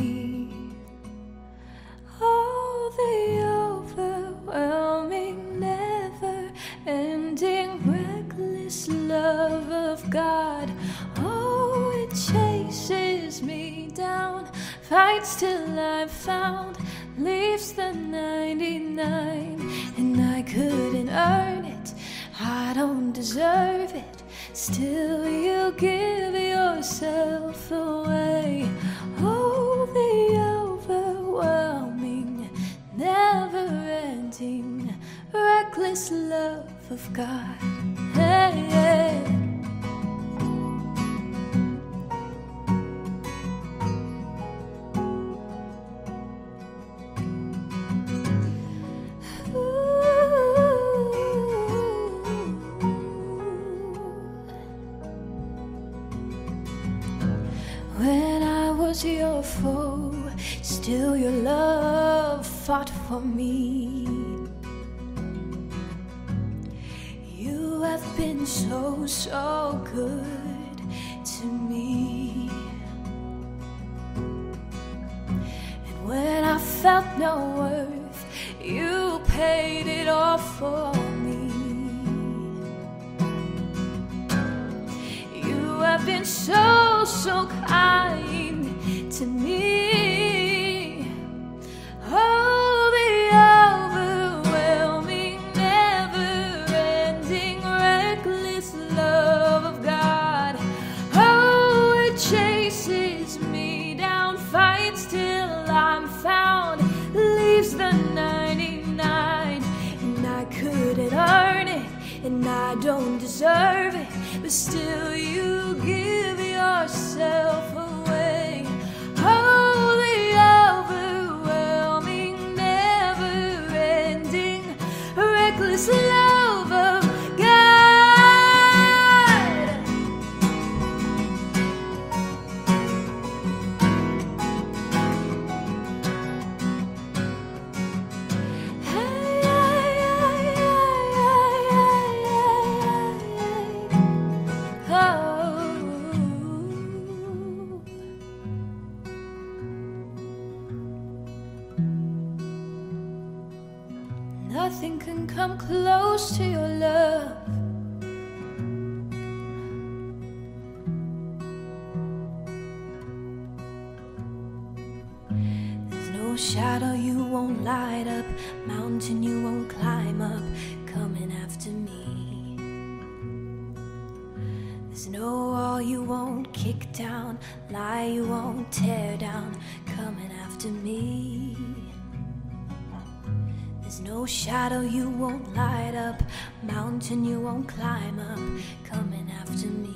Oh, the overwhelming, never-ending, reckless love of God. Oh, it chases me down, fights till I'm found, leaves the ninety-nine, and I couldn't earn it. I don't deserve it. Still you give yourself away. Oh, the overwhelming, never-ending, reckless love of God. Hey, hey. When I was your foe, still your love fought for me. You have been so, so good to me. And when I felt no worth, you paid it all for me. You have been so, so kind to me. Oh, the overwhelming, never-ending, reckless love of God. Oh, it chases me down, fights till I'm found, leaves the ninety-nine, and I couldn't earn it, and I don't deserve it, but still you give yourself away. Oh, the overwhelming, never-ending, reckless love of God. Hey, hey, hey, hey, hey, hey, hey. Oh. Nothing can come close to your love. There's no shadow you won't light up, mountain you won't climb up, coming after me. There's no wall you won't kick down, lie you won't tear down, coming after me. There's no shadow you won't light up, mountain you won't climb up, coming after me.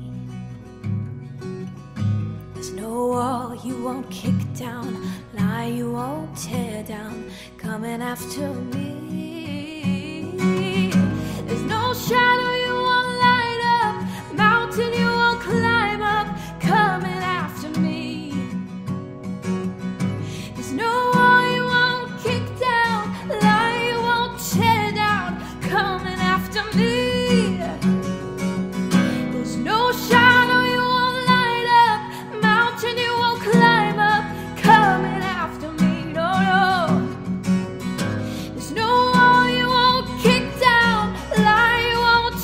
There's no wall you won't kick down, lie you won't tear down, coming after me. There's no shadow you won't light up, mountain you won't climb up, coming after me. There's no wall you won't kick down, lie you won't tear down, coming after me. There's no shadow you won't light up, mountain you won't climb up, coming after me. No, no. There's no wall you won't kick down, lie you won't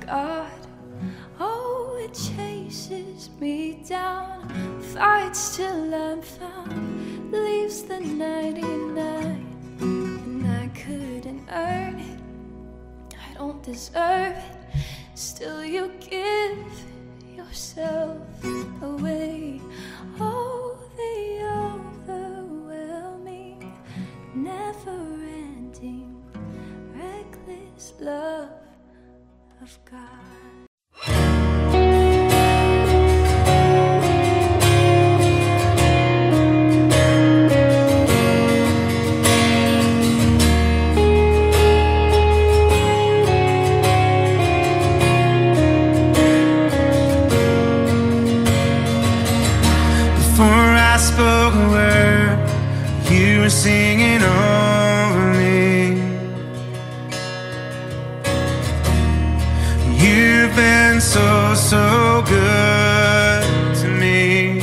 God. Oh, it chases me down, fights till I'm found, leaves the ninety-nine, and I couldn't earn it, I don't deserve it, still you give yourself away. Oh, the overwhelming, never-ending, reckless love of God. Before I spoke a word, you were singing over me. You've been so, so good to me.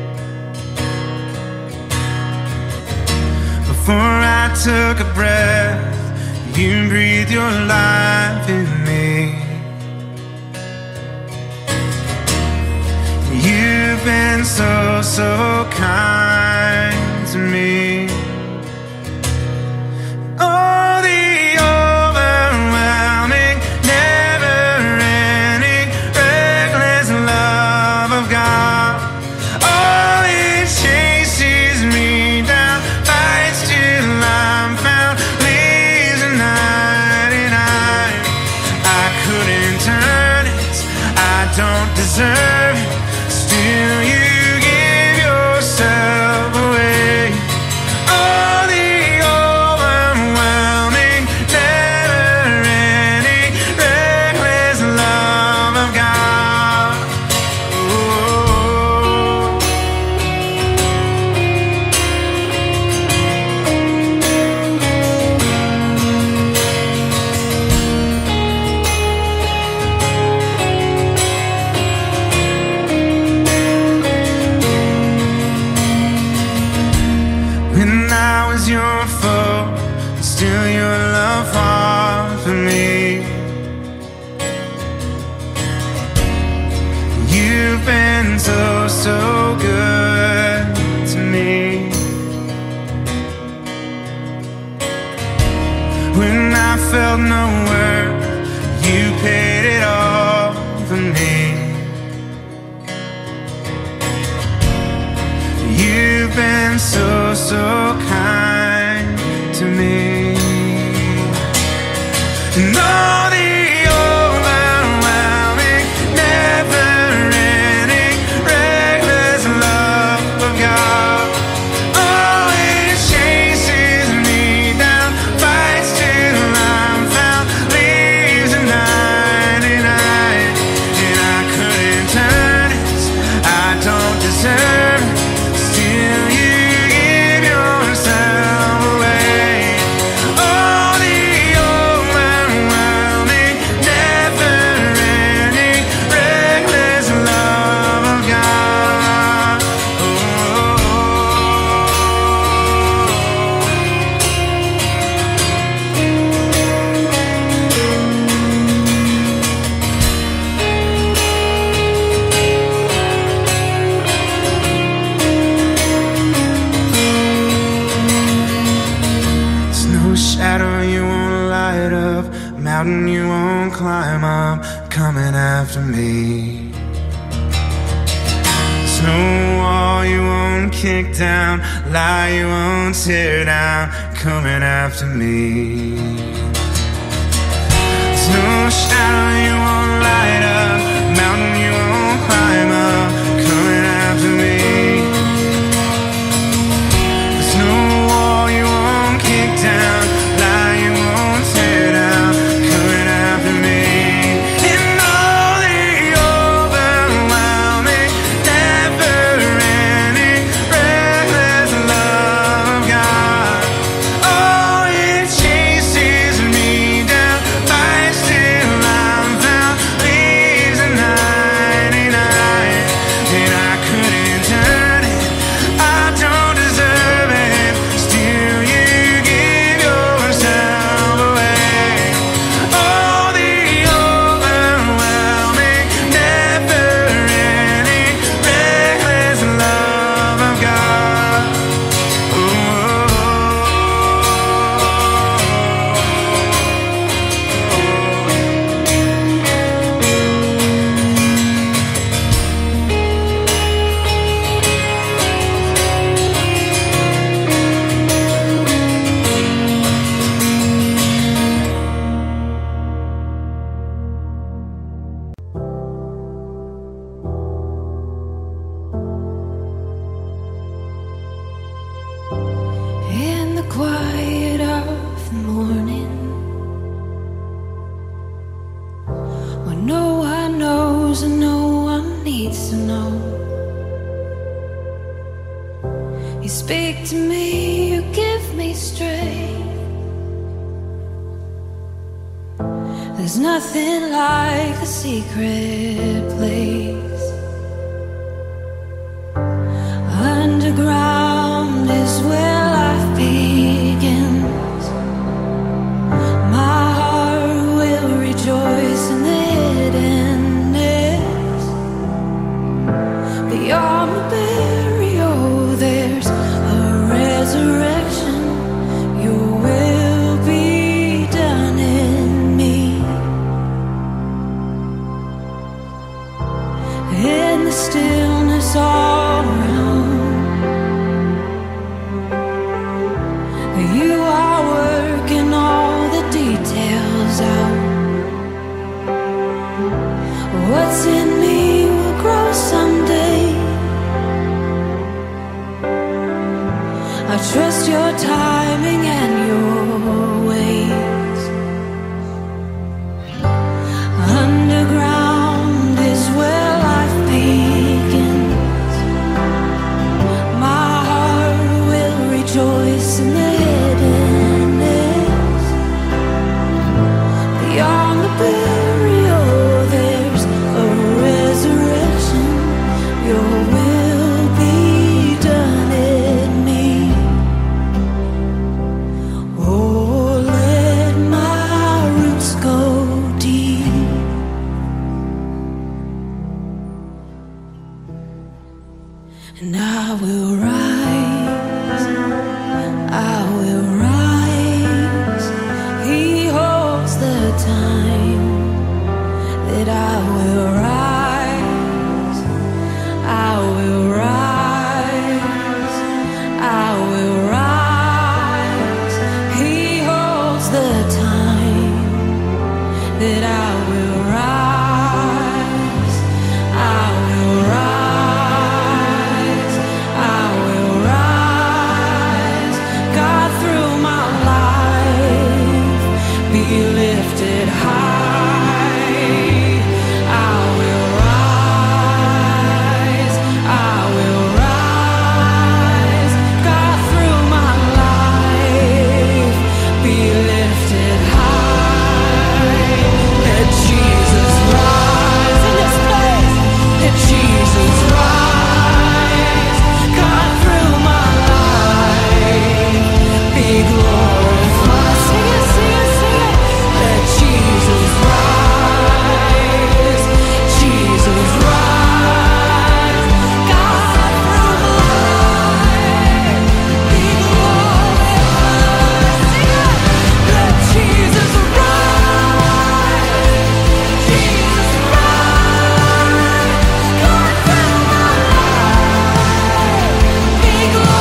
Before I took a breath, you breathed your life in me. You've been so, so kind to me. Oh, the overwhelming, never-ending, reckless love of God. Oh, it chases me down, fights till I'm found, leaves a ninety-nine. I couldn't turn it, I don't deserve it, still you give yourself away. Oh, the overwhelming, never-ending, reckless love of God. Oh. When I was your foe, still your love fought for me. You've been so, so good to me. When I felt no worth, you paid it all for me. You've been so, so kind to me. And all the overwhelming, never-ending, reckless love of God. Oh, it chases me down, fights till I'm found, leaves a ninety-nine. And I couldn't turn it, I don't deserve it, still you give yourself away. Oh, the overwhelming, never-ending, reckless love of God. Oh. There's no shadow you won't light up, mountain you won't climb up, coming after me. There's no wall you won't kick down, lie you won't tear down, coming after me. There's no shadow you won't light up, mountain you won't climb up, coming after me. There's no wall you won't kick down, lie you won't tear down, coming after me. And all the overwhelming, never-ending, reckless love of God. Oh, it chases You speak to me, you give me strength. There's nothing like a secret place. Underground is where life begins. My heart will rejoice in the hiddenness. Beyond the burial, there's a resurrection. Your will be done in me. In the stillness all around, you are working all the details out. What's in me will grow someday. I trust your timing and your ways. Underground is where life begins. My heart will rejoice in the hiddenness. Beyond the burial, there's a resurrection. Your will be done in me. Oh, let my roots go deep. And I will rise, I will rise. He holds the time that I will rise, I will rise, I will rise. He holds the time that I will rise, I will rise, I will rise. God, through my life, be lifted high. I will rise, I will rise. God, through my life, be lifted high. Let Jesus rise in this place. Let Jesus rise. God, through my life, be glorified. Sing it, sing it, sing it. Let Jesus rise. Jesus rise. God, through my life, be glorified. Sing it. Let Jesus rise. Jesus rise. God, through my life, be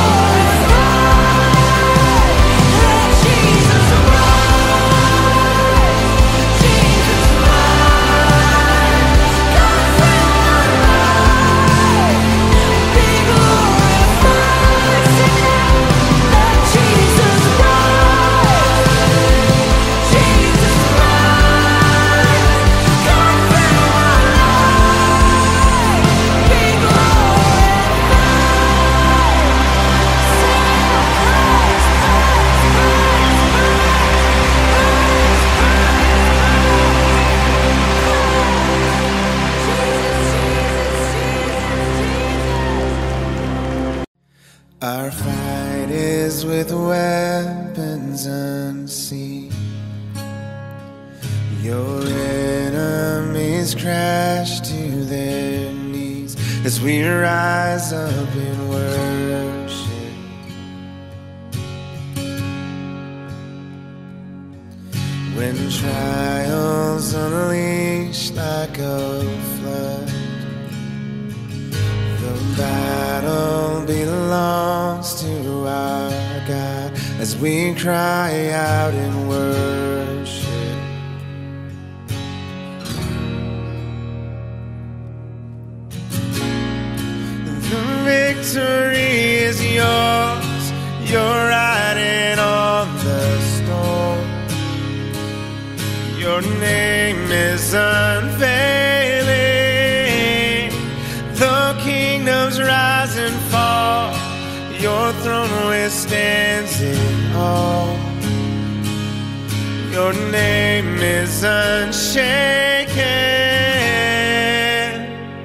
glorified. Let Jesus rise. Jesus rise. God, through my life, be glorified. Sing it. Let Jesus rise. Jesus rise. God, through my life, be Our fight is with weapons unseen. Your enemies crash to their knees as we rise up in worship. When trials unleash like a flood, the battle belongs to our God as we cry out in worship. The victory is yours. You're riding on the storm. Your name is unfailing. The kingdoms rise and fall. Your withstands it all. Your name is unshaken.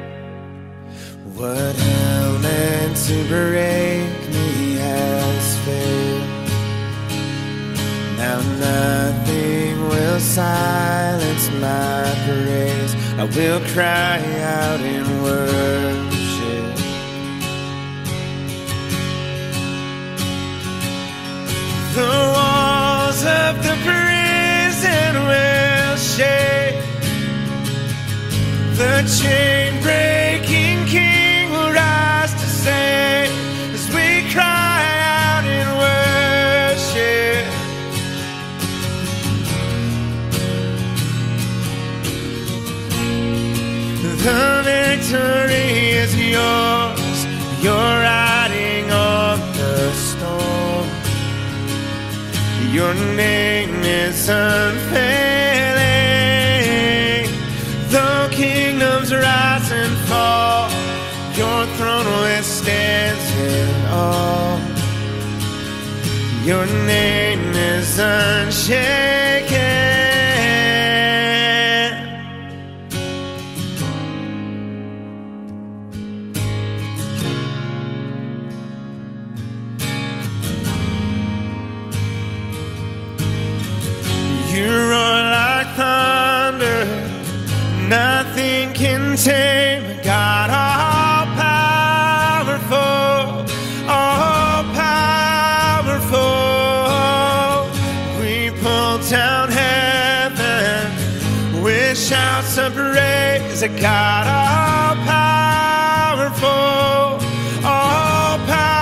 What hell meant to break me has failed. Now nothing will silence my praise. I will cry out in worship. The walls of the prison will shake. The chain-breaking King will rise to save as we cry out in worship. The victory is yours. You're riding on the storm. Your name is unfailing. Though kingdoms rise and fall, your throne withstands it all. Your name is unshaken. You roar like thunder, nothing can tame God, all powerful, all powerful. We pull down heaven with shouts of praise, God, all powerful, all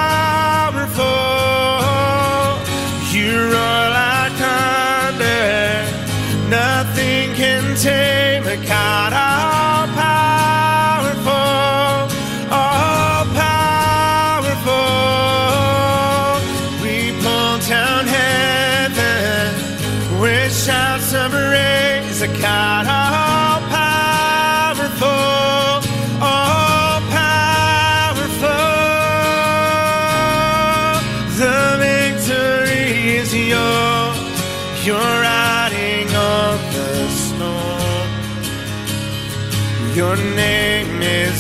powerful. You roar like thunder, nothing can tame a God, all powerful, all powerful. We pull down heaven with shouts of praise, a God, all powerful, all powerful. The victory is yours. You're riding on the storm. Your name is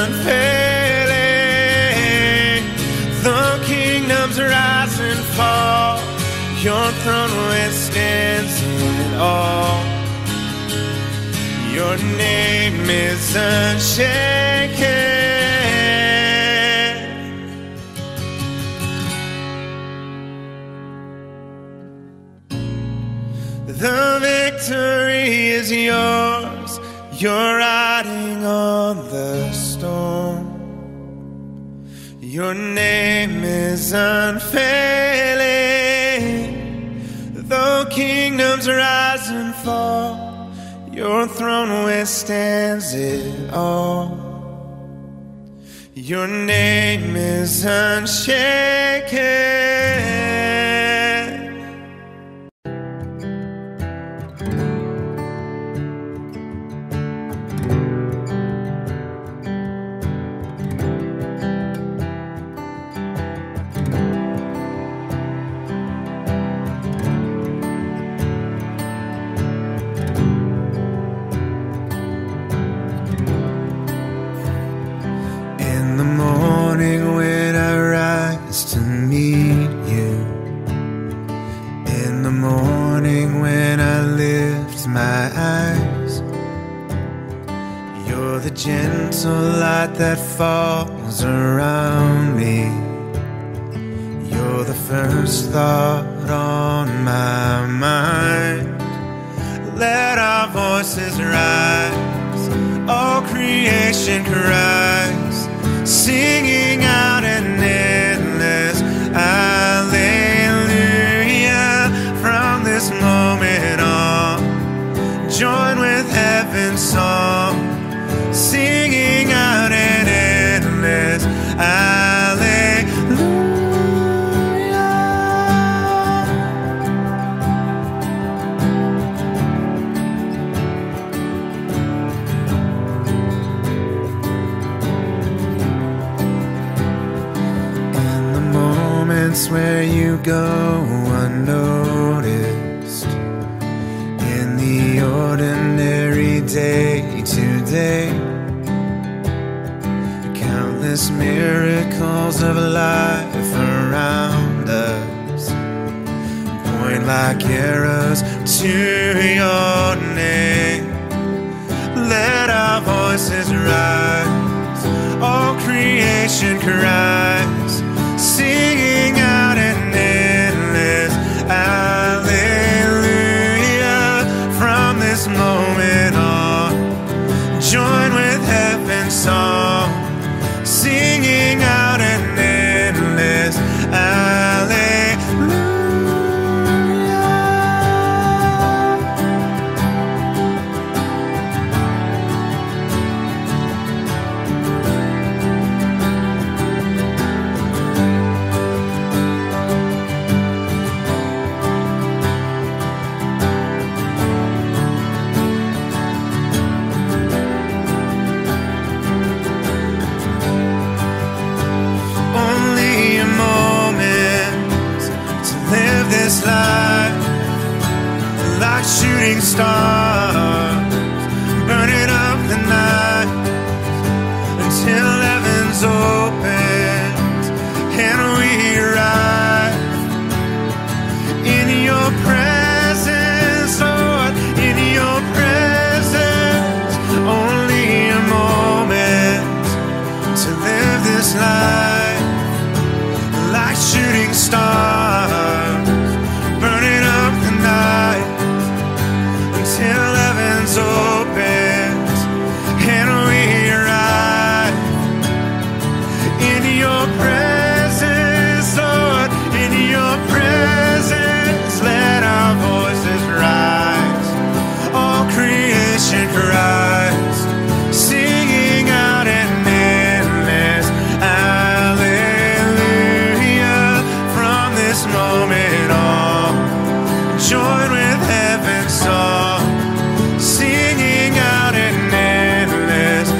unfailing. Though kingdoms rise and fall, your throne withstands it all. Your name is unshaken. The victory is yours. You're riding on the storm. Your name is unfailing. Though kingdoms rise and fall, your throne withstands it all. Your name is unshaken. Gentle light that falls around me. You're the first thought on my mind. Let our voices rise, all creation cries, singing out an endless hallelujah. From this moment on, join with heaven's song, singing out an endless hallelujah. In the moments place where you go unnoticed in the ordinary day to day. Countless miracles of life around us point like arrows to your name. Let our voices rise, all creation cries, singing out an endless hallelujah. From this moment on, join with heaven's song, singing out an endless hallelujah. This life, like shooting stars, burning up the night until heaven's opened and we arrive in your presence, Lord, in your presence. Only a moment to live this life, like shooting stars, burning up the night until heaven's opened and we arrive in your presence, Lord, in your presence. Let our voices rise, all creation cries, singing out an endless hallelujah. From this moment on, join with heaven's song, singing out an endless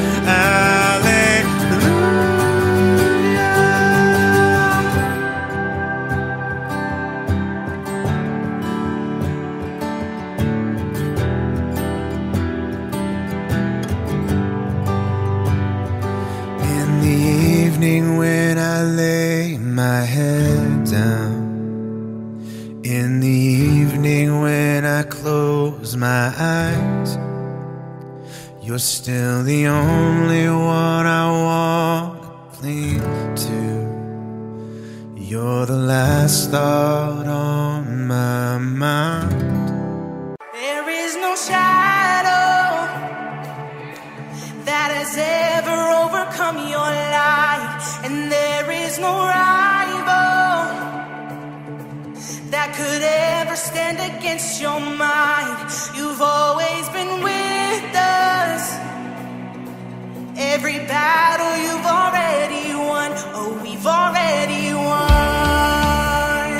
In the evening when I lay my head down, in the evening when I close my eyes, you're still the only one I want to cling to. You're the last thought on my mind. There is no shadow that has ever overcome your light, and there is no rival that could ever stand against your mind. You've always been with us. Every battle you've already won. Oh, we've already won.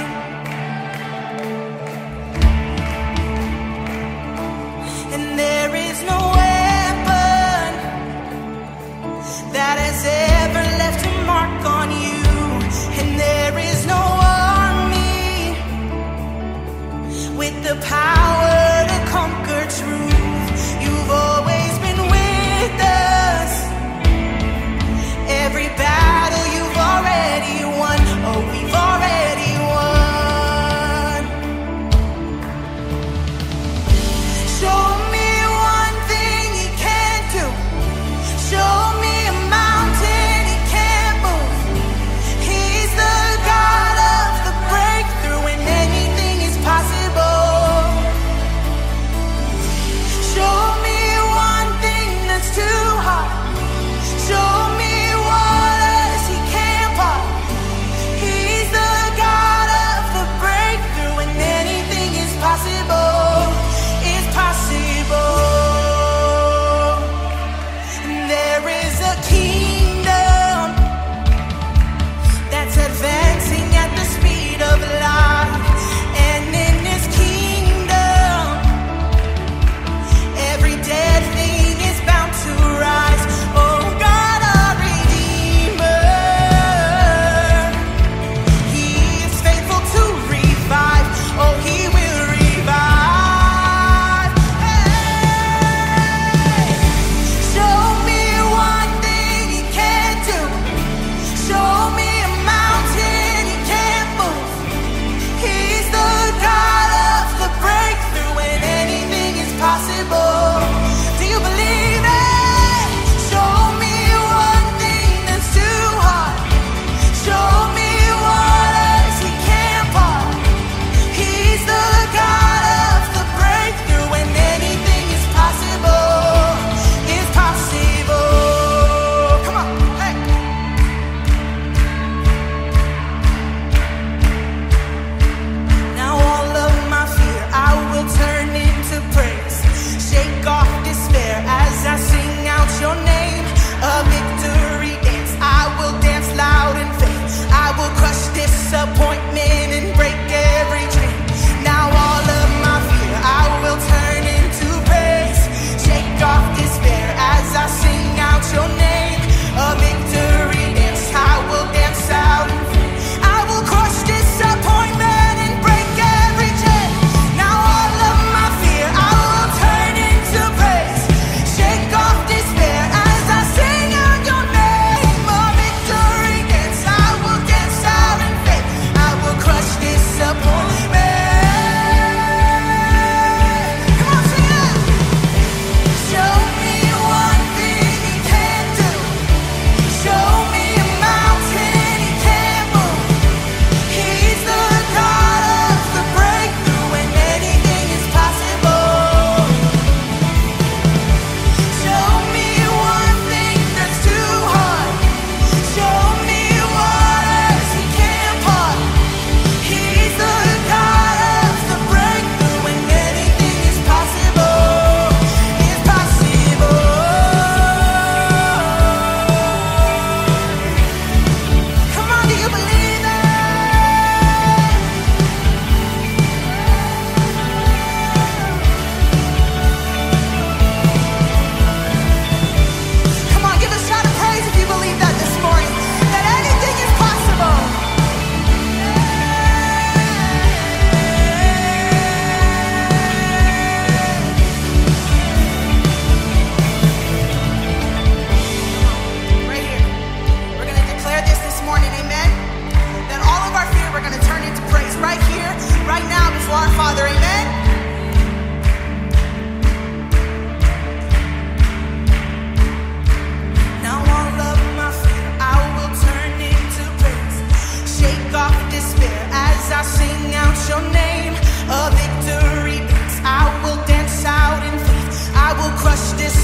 And there is no weapon that has ever left a mark on you. And there is no army with the power to conquer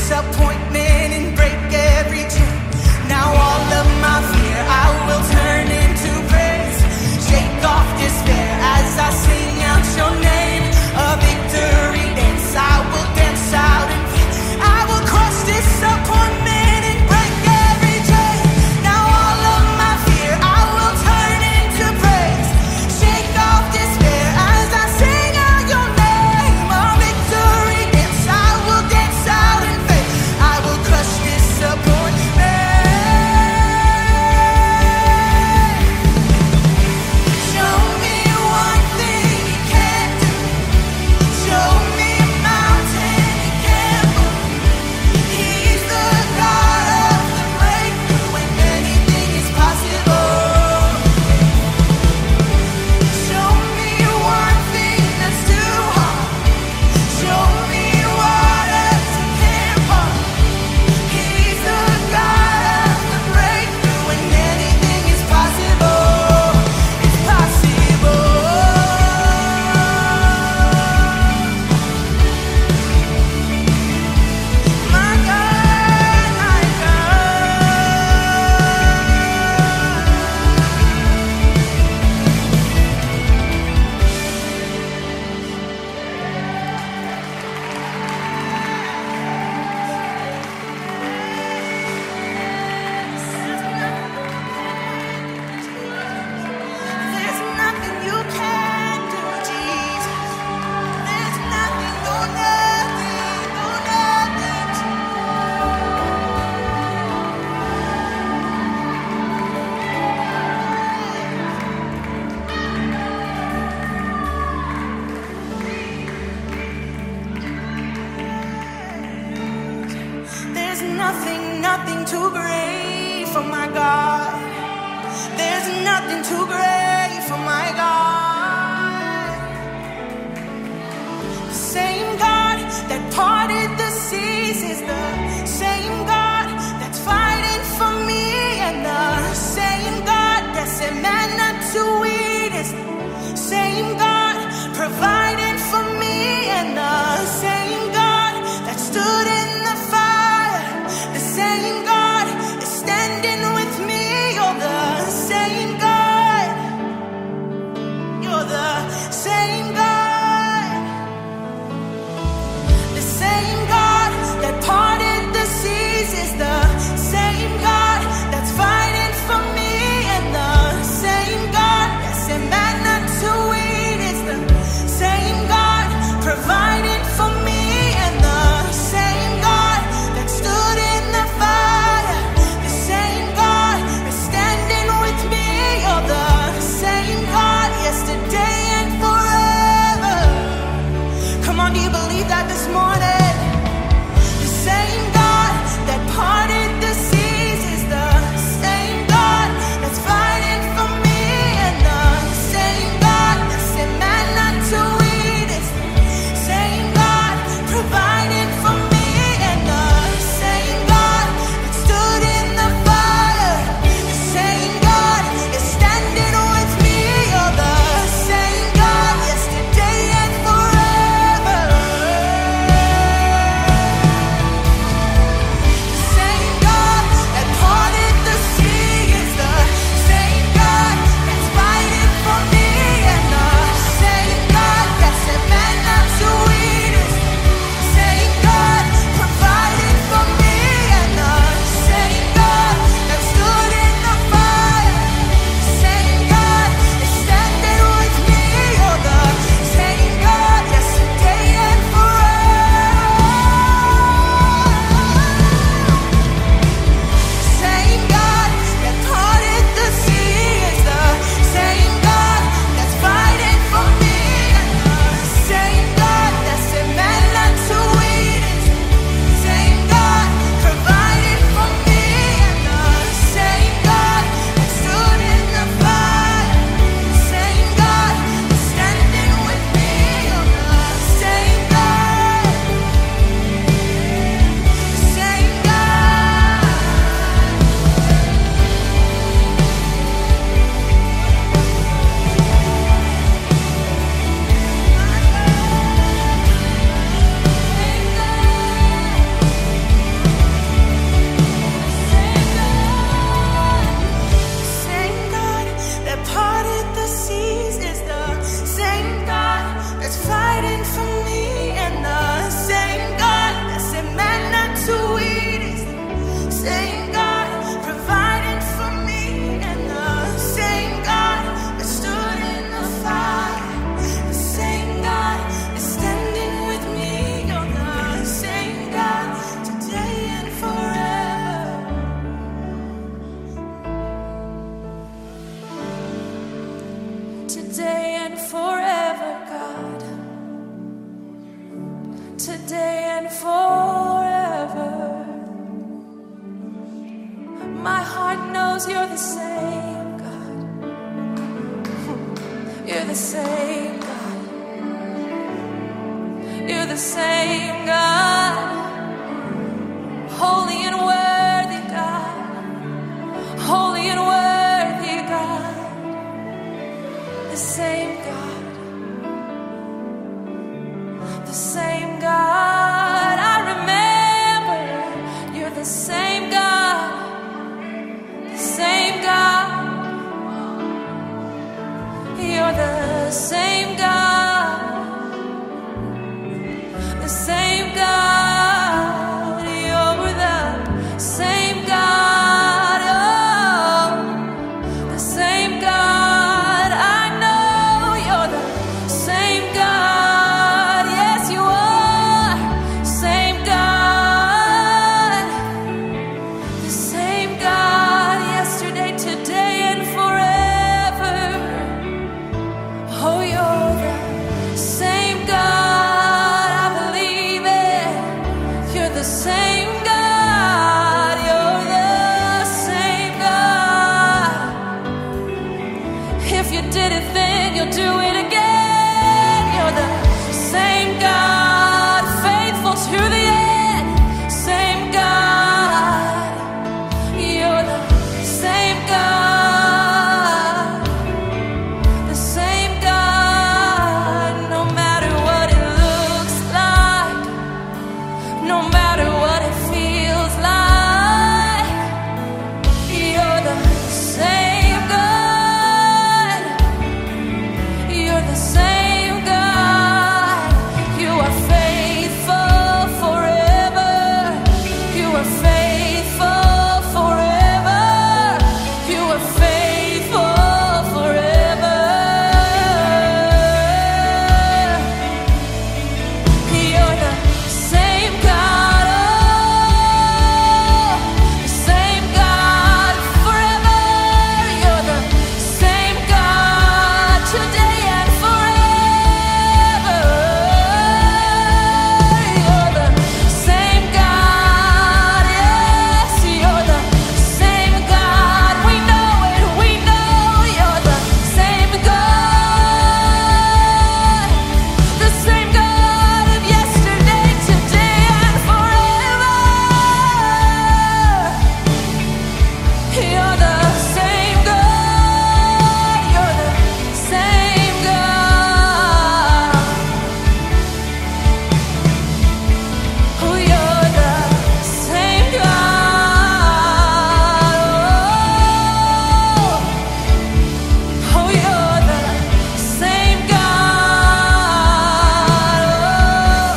disappointment and break every chain. Now all of my fear I will turn into praise. Shake off despair as I sing out your name. A victory dance, I will dance out in faith. I will crush disappointment and break every chain. Now all of my fear I will turn into praise. Shake off despair as I sing out your name. A victory dance, I will dance out in faith. I will crush disappointment. Show me one thing you can't do. Show me a mountain you can't move. He's the God of the breakthrough, and anything is possible. Show me one thing that's too hard. Show me waters you can't part. He's the God of the breakthrough, and anything is possible. It's possible. My God, my There's nothing you can't do, Jesus. There's nothing, no nothing, no nothing. There's nothing, nothing too great for my God. There's nothing too great for my God. The same God that parted the seas is the same God that's fighting for me, and the same God that said manna to eat is the same God providing for me, and the same God that stood in the fire. The same God is standing with me. You're the same God. You're the same God. The same God that parted the seas is the same God that's fighting for me, and the same God that said manna to eat is the same the same God. You're the same God. Holy and worthy God. Holy and worthy God. The same God. The same God. I remember. You're the same God. The same God. You're the same God. The same God. You're the same God. Oh, the same God. I know you're the same God. Yes, you are. Same God. The same God. Yesterday, today, and forever. Oh, you're the same God. I believe it. You're the same God. You're the same God. If you did it then, you'll do it again. You're the same God. Faithful to the end. Same God. You're the same God. The same God. No matter what it looks like, no matter what it feels like, you're the same God. You're the same God. You are faithful forever. You are faithful forever. You are faithful forever. You're the same God, oh, the same God forever. You're the same God today and forever. You're the same God, yes, you're the same God. We know it, we know you're the same God. The same God of yesterday, today, and forever. You're the same God. You're the same God. Oh, you're the same God. Oh, oh, you're the same God.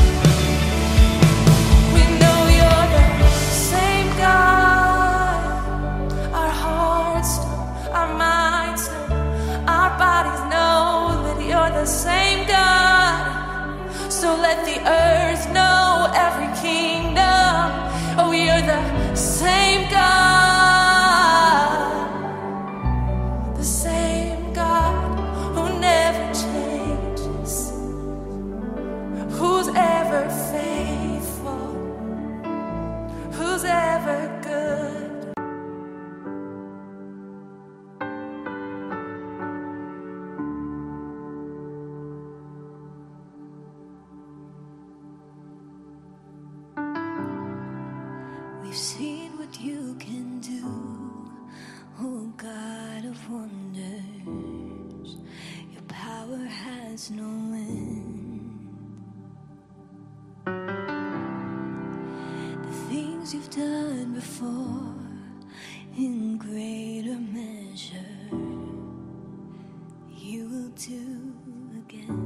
We know you're the same God. Our hearts know, our minds know, our bodies know that you're the same God. So let the earth know, every kingdom, oh, you're the same God. The same God who never changes, who's ever faithful, who's ever good. We've seen what you can do, oh God of wonders. Your power has no end. The things you've done before, in greater measure, you will do again.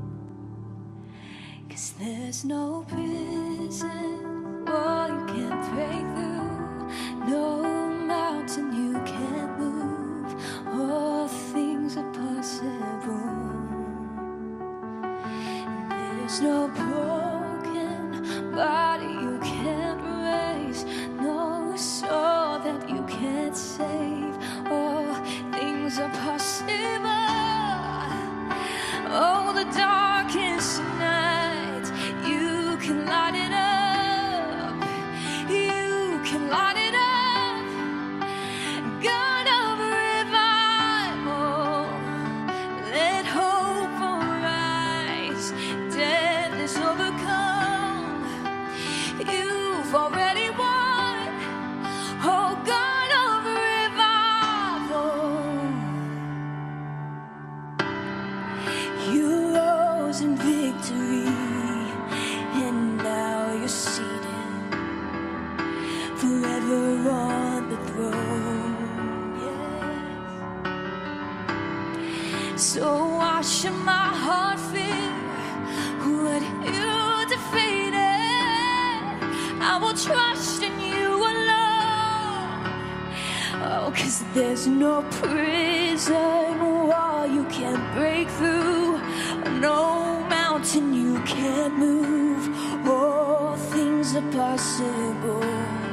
'Cause there's no prison wall you can't break through, no mountain you can't move. All things are possible. And there's no broken body you can't raise, no soul that you can't save. you've already won. Oh God of revival, you rose in victory, and now you're seated forever on the throne. Yes. So why should my heart fear what you defeated? I will trust in you alone. Oh, 'cause there's no prison wall you can't break through, no mountain you can't move. All things are possible,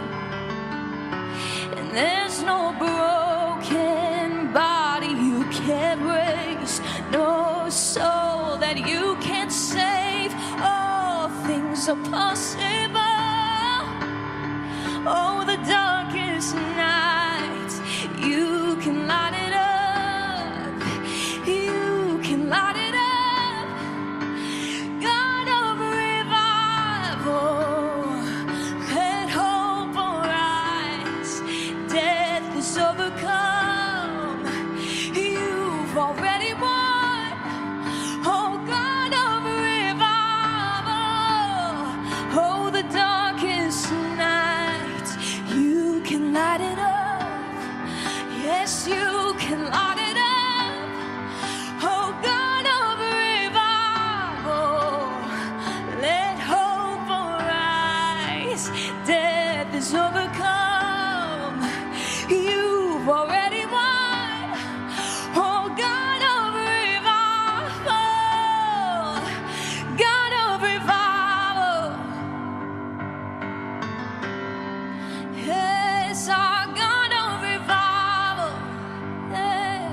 and there's no broken body you can't raise, no soul that you can't save. All things are possible. Oh, the darkest nights, you can light it up. You can light it up. God of revival, let hope arise. Death is overcome. You've already won. Oh, God of revival. Oh, the darkest night, you can light it up. Yes, you can light it up. Oh, God of revival, let hope arise. Death is overcome. You've already won. Oh, God of revival, God of revival. Yes, our God of revival. Yeah.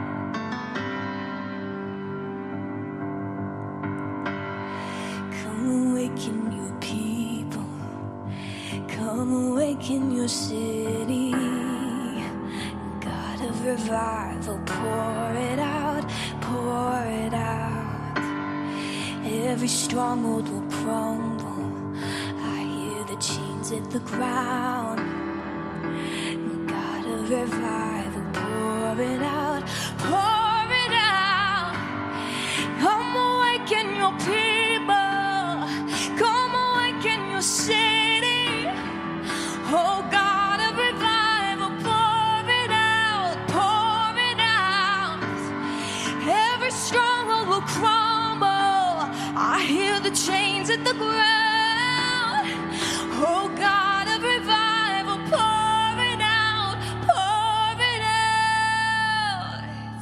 Come awaken your people. Come awaken your city. God of revival, pour it out, pour it out. Every stronghold will crumble. I hear the chains at the ground. God of revival, pour it out, pour it out. Come awaken your people. Come awaken your city. Oh, God of revival, pour it out, pour it out. Every stronghold will crumble. I hear the chains at the ground. Oh, God of revival, pour it out, pour it out.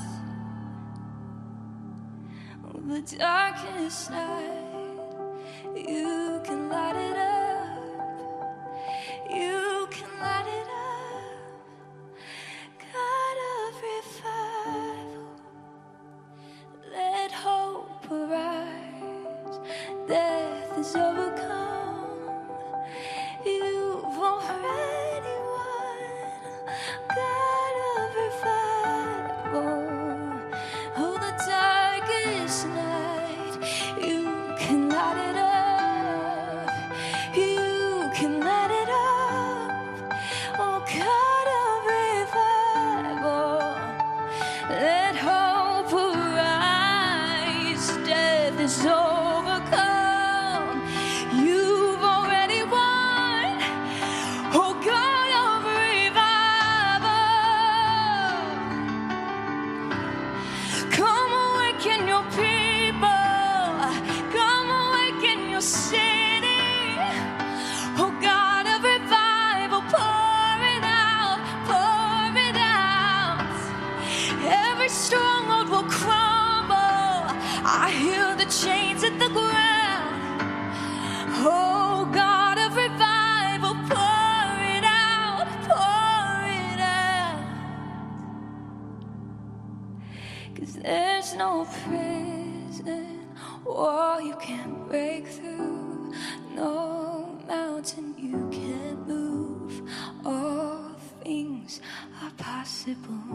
Oh, the darkest night, you can light it up. You can light it up. God of revival, let hope arise. Death is overcome. You've already won. God of revival. Oh, the darkest night, you can light it up. You can light it up. Oh, God of revival, let hope arise. Death is overcome. You've already won. Oh, God of revival, come awaken your people. Come awaken your city. Oh, God of revival, pour it out, pour it out. Every stronghold will crumble. I hear the chains at the ground. Oh, God of revival, pour it out, pour it out. 'Cause there's no prison wall you can't break through, no mountain you can't move. All things are possible.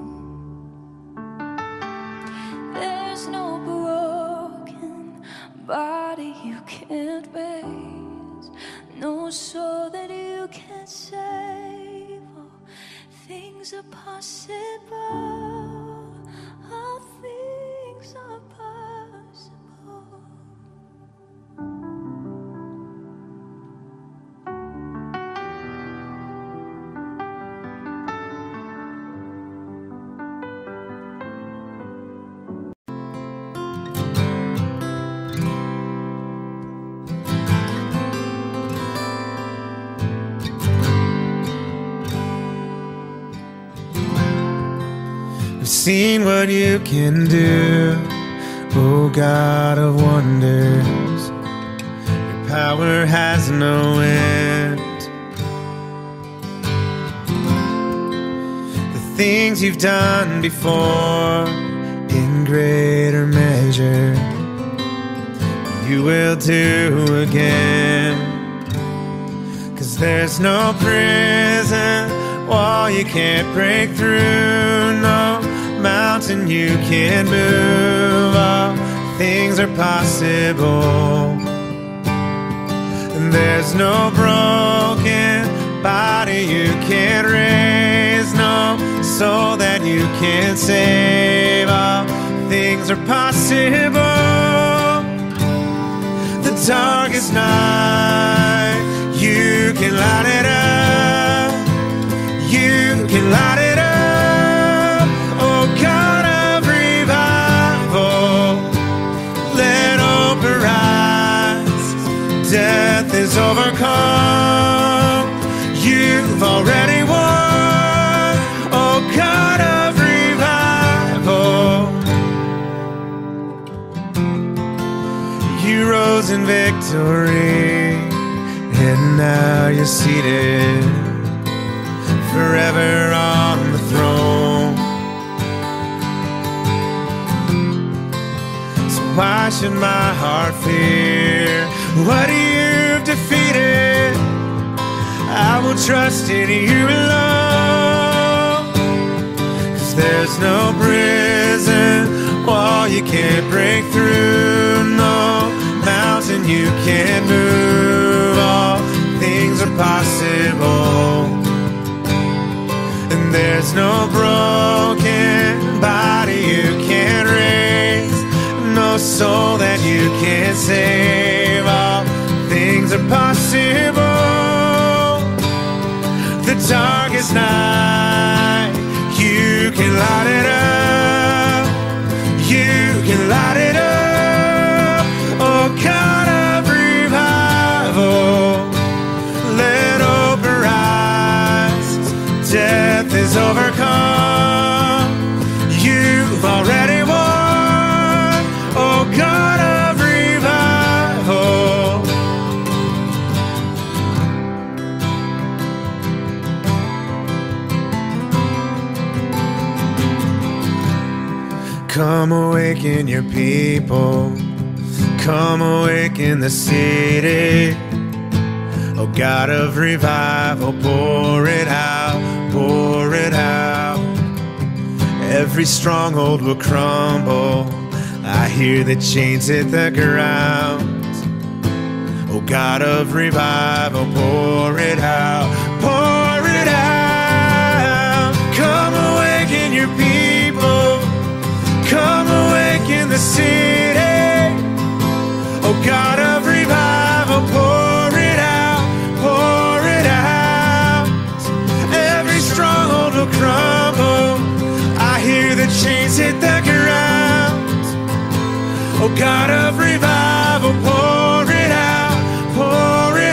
There's no broken body you can't raise, no Oh, so that you can save. All things are possible. All things are possible. Seen what you can do, oh God of wonders. Your power has no end. The things you've done before, in greater measure, you will do again. 'Cause there's no prison wall you can't break through, no mountain you can't move. All things are possible. And there's no broken body you can't raise, no soul that you can't save. All things are possible. The darkest night, you can light it up. You can light it up. Oh God of revival, let hope arise. Death is overcome. You've already won. Oh God of revival, you rose in victory, and now you're seated forever on the throne. So why should my heart fear what you've defeated? I will trust in you alone. 'Cause there's no prison wall you can't break through, no mountain you can't move. All things are possible. And there's no broken body you can't raise, no soul that you can't save. All things are possible. The darkest night, you can light it up. You can light it up. Oh God of revival, let hope arise. Death is overcome. You've already won. Oh God of revival. Come awaken your people. Come awaken the city. Oh God of revival, pour it out, pour it out. Every stronghold will crumble. I hear the chains hit the ground. Oh God of revival, pour it out, pour it out. Come awaken your people. Come awaken the city. Oh God of revival, pour it out, pour it out. Every stronghold will crumble. I hear the chains hit the ground. Oh God of revival, pour it out, pour it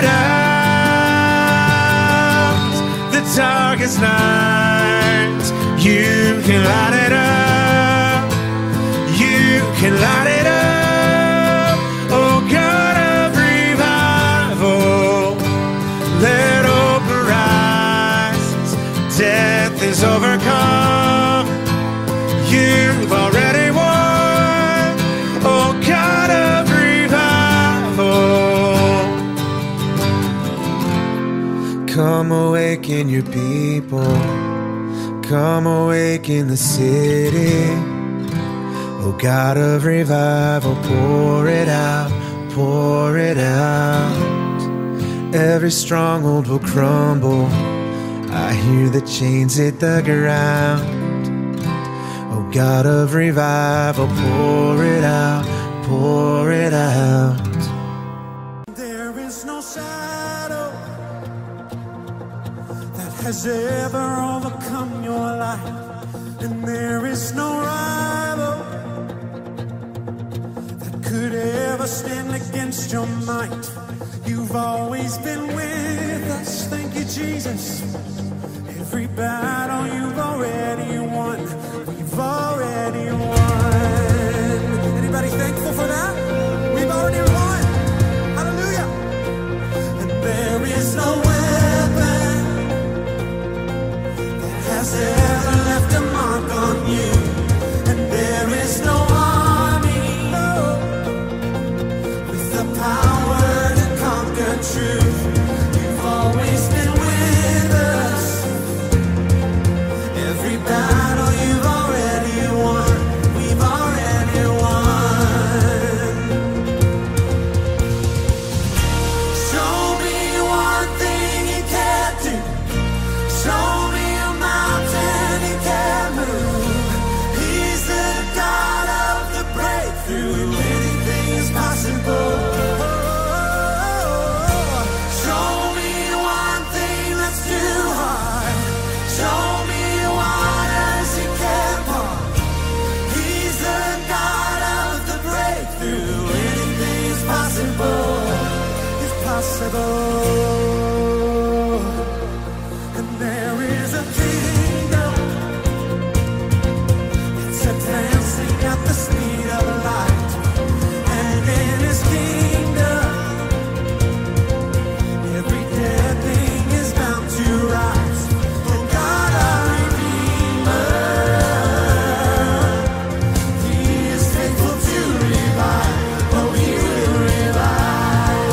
out. The darkest night, you can light it up. You can light it up. Oh God of revival, let hope arise. Death is overcome. You've already won. Oh God of revival, come awaken your people. Come awaken the city. Oh God of revival, pour it out, pour it out. every stronghold will crumble. I hear the chains hit the ground. Oh God of revival, pour it out, pour it out. There is no shadow that has ever overcome your life, and there is no rival that could ever stand against your might. You've always been with us, thank you, Jesus. Every battle you've already won, we've already won. Anybody thankful for that? We've already won. Hallelujah. And there is no weapon that has ever left a mark on you. And there is no army, no, with the power to conquer truth. You've always been with us. Every battle you've already won, we've already won. Show me one thing you can't do. Show me a mountain you can't move. He's the God of the breakthrough. Anything is possible. Show me one thing that's too hard. Show me waters he can't part. He's the God of the breakthrough. Anything is possible. It's possible. And there is a kingdom that's advancing at the speed of light. And in his kingdom, every dead thing is bound to rise. Oh God, our Redeemer, He is faithful to revive. Oh, He will revive.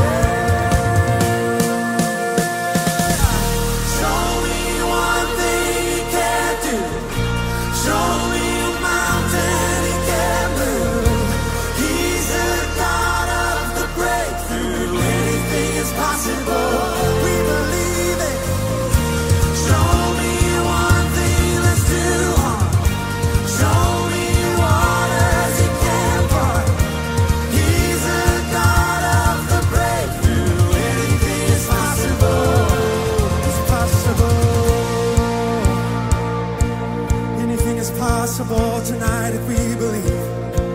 Show me one thing He can't do. Show me a mountain He can't move. He's the God of the breakthrough. Anything is possible. We believe it. Show me one thing that's too hard. Show me waters He can't part. He's the God of the breakthrough. Anything is possible. It's possible. Anything is possible tonight if we believe.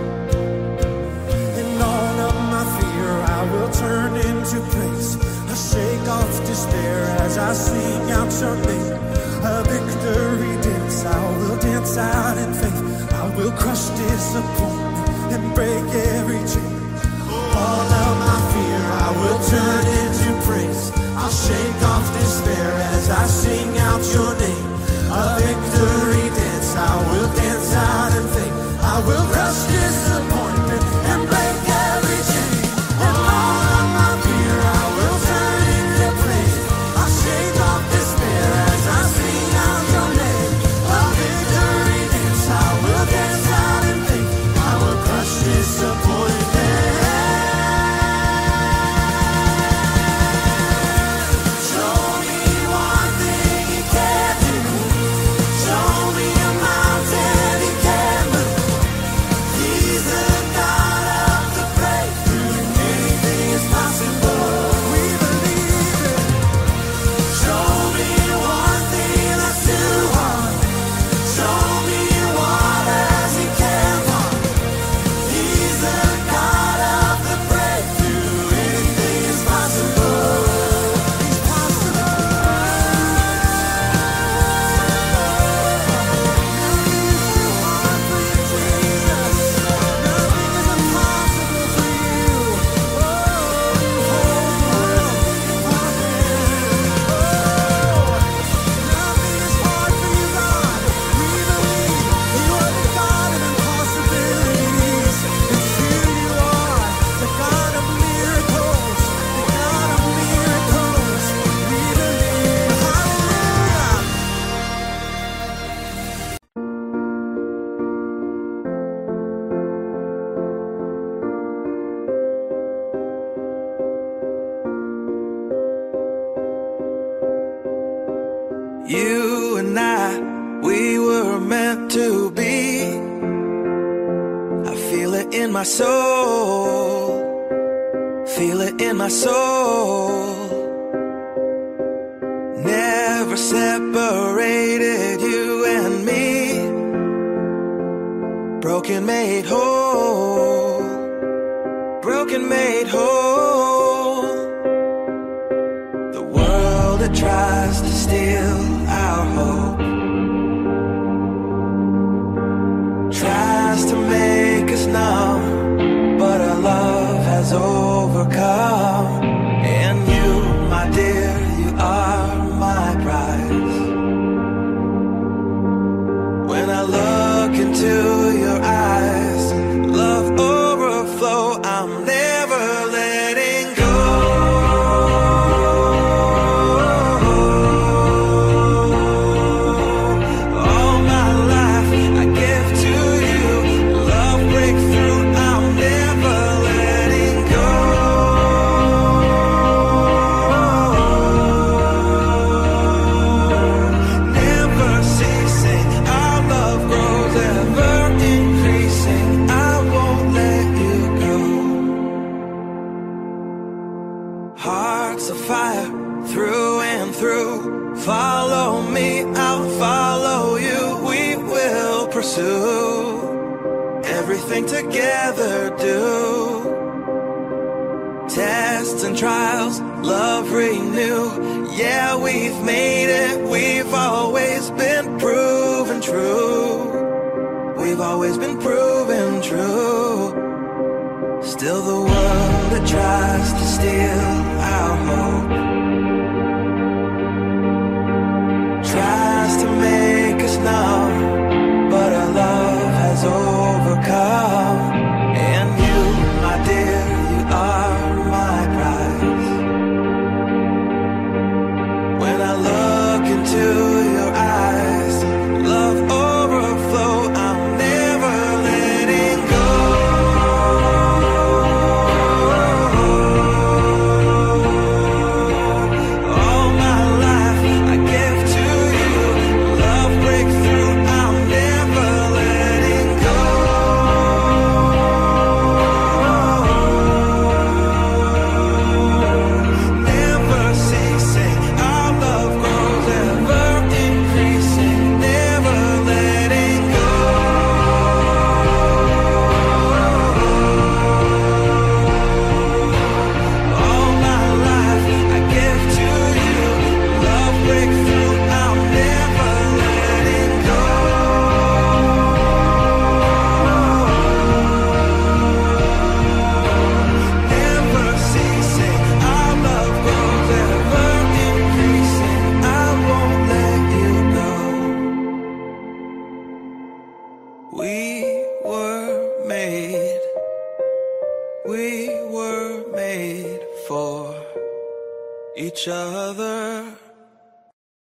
In all of my fear, I will turn into praise. I shake off despair as I sing out your name. A victory dance, I will dance out in faith. I will crush disappointment and break every chain. All of my fear, I will turn into praise. I'll shake off despair as I sing out your name. A victory dance, I will dance out in faith. I will crush disappointment and break every chain. And all of my fear, I will turn into praise. I'll shake off despair as I sing out your name. A victory dance, I will dance out in faith. I will crush disappointment. You and I, we were meant to be. I feel it in my soul, feel it in my soul. Never separated, you and me. Broken made whole, broken made whole. The world that tries to steal our hope tries to make us numb, but our love has overcome. And you, my dear, you are my prize. When I look into your eyes, love overflow, I'm never letting go. All my life I give to you, love breakthrough, I'm never letting go. Never ceasing, our love grows, ever increasing, I won't let you go. Hearts of fire, through and through. Follow me, I'll follow you. We will pursue everything together, do. Tests and trials, love renew. Yeah, we've made it, we've always been proven true. We've always been proven true. Still the world that tries to steal our hope tries to make us numb, but our love has overcome. And you, my dear, you are my prize. When I look into your eyes, love overflow, I'm never letting go. All my life I give to you, love breakthrough, I'm never letting go. Never ceasing, our love grows, ever increasing, never letting go. All my life I give to you, love breakthrough, I'm never letting go. Never ceasing, our love grows, ever increasing, I won't let you go. We were made, we were made for each other.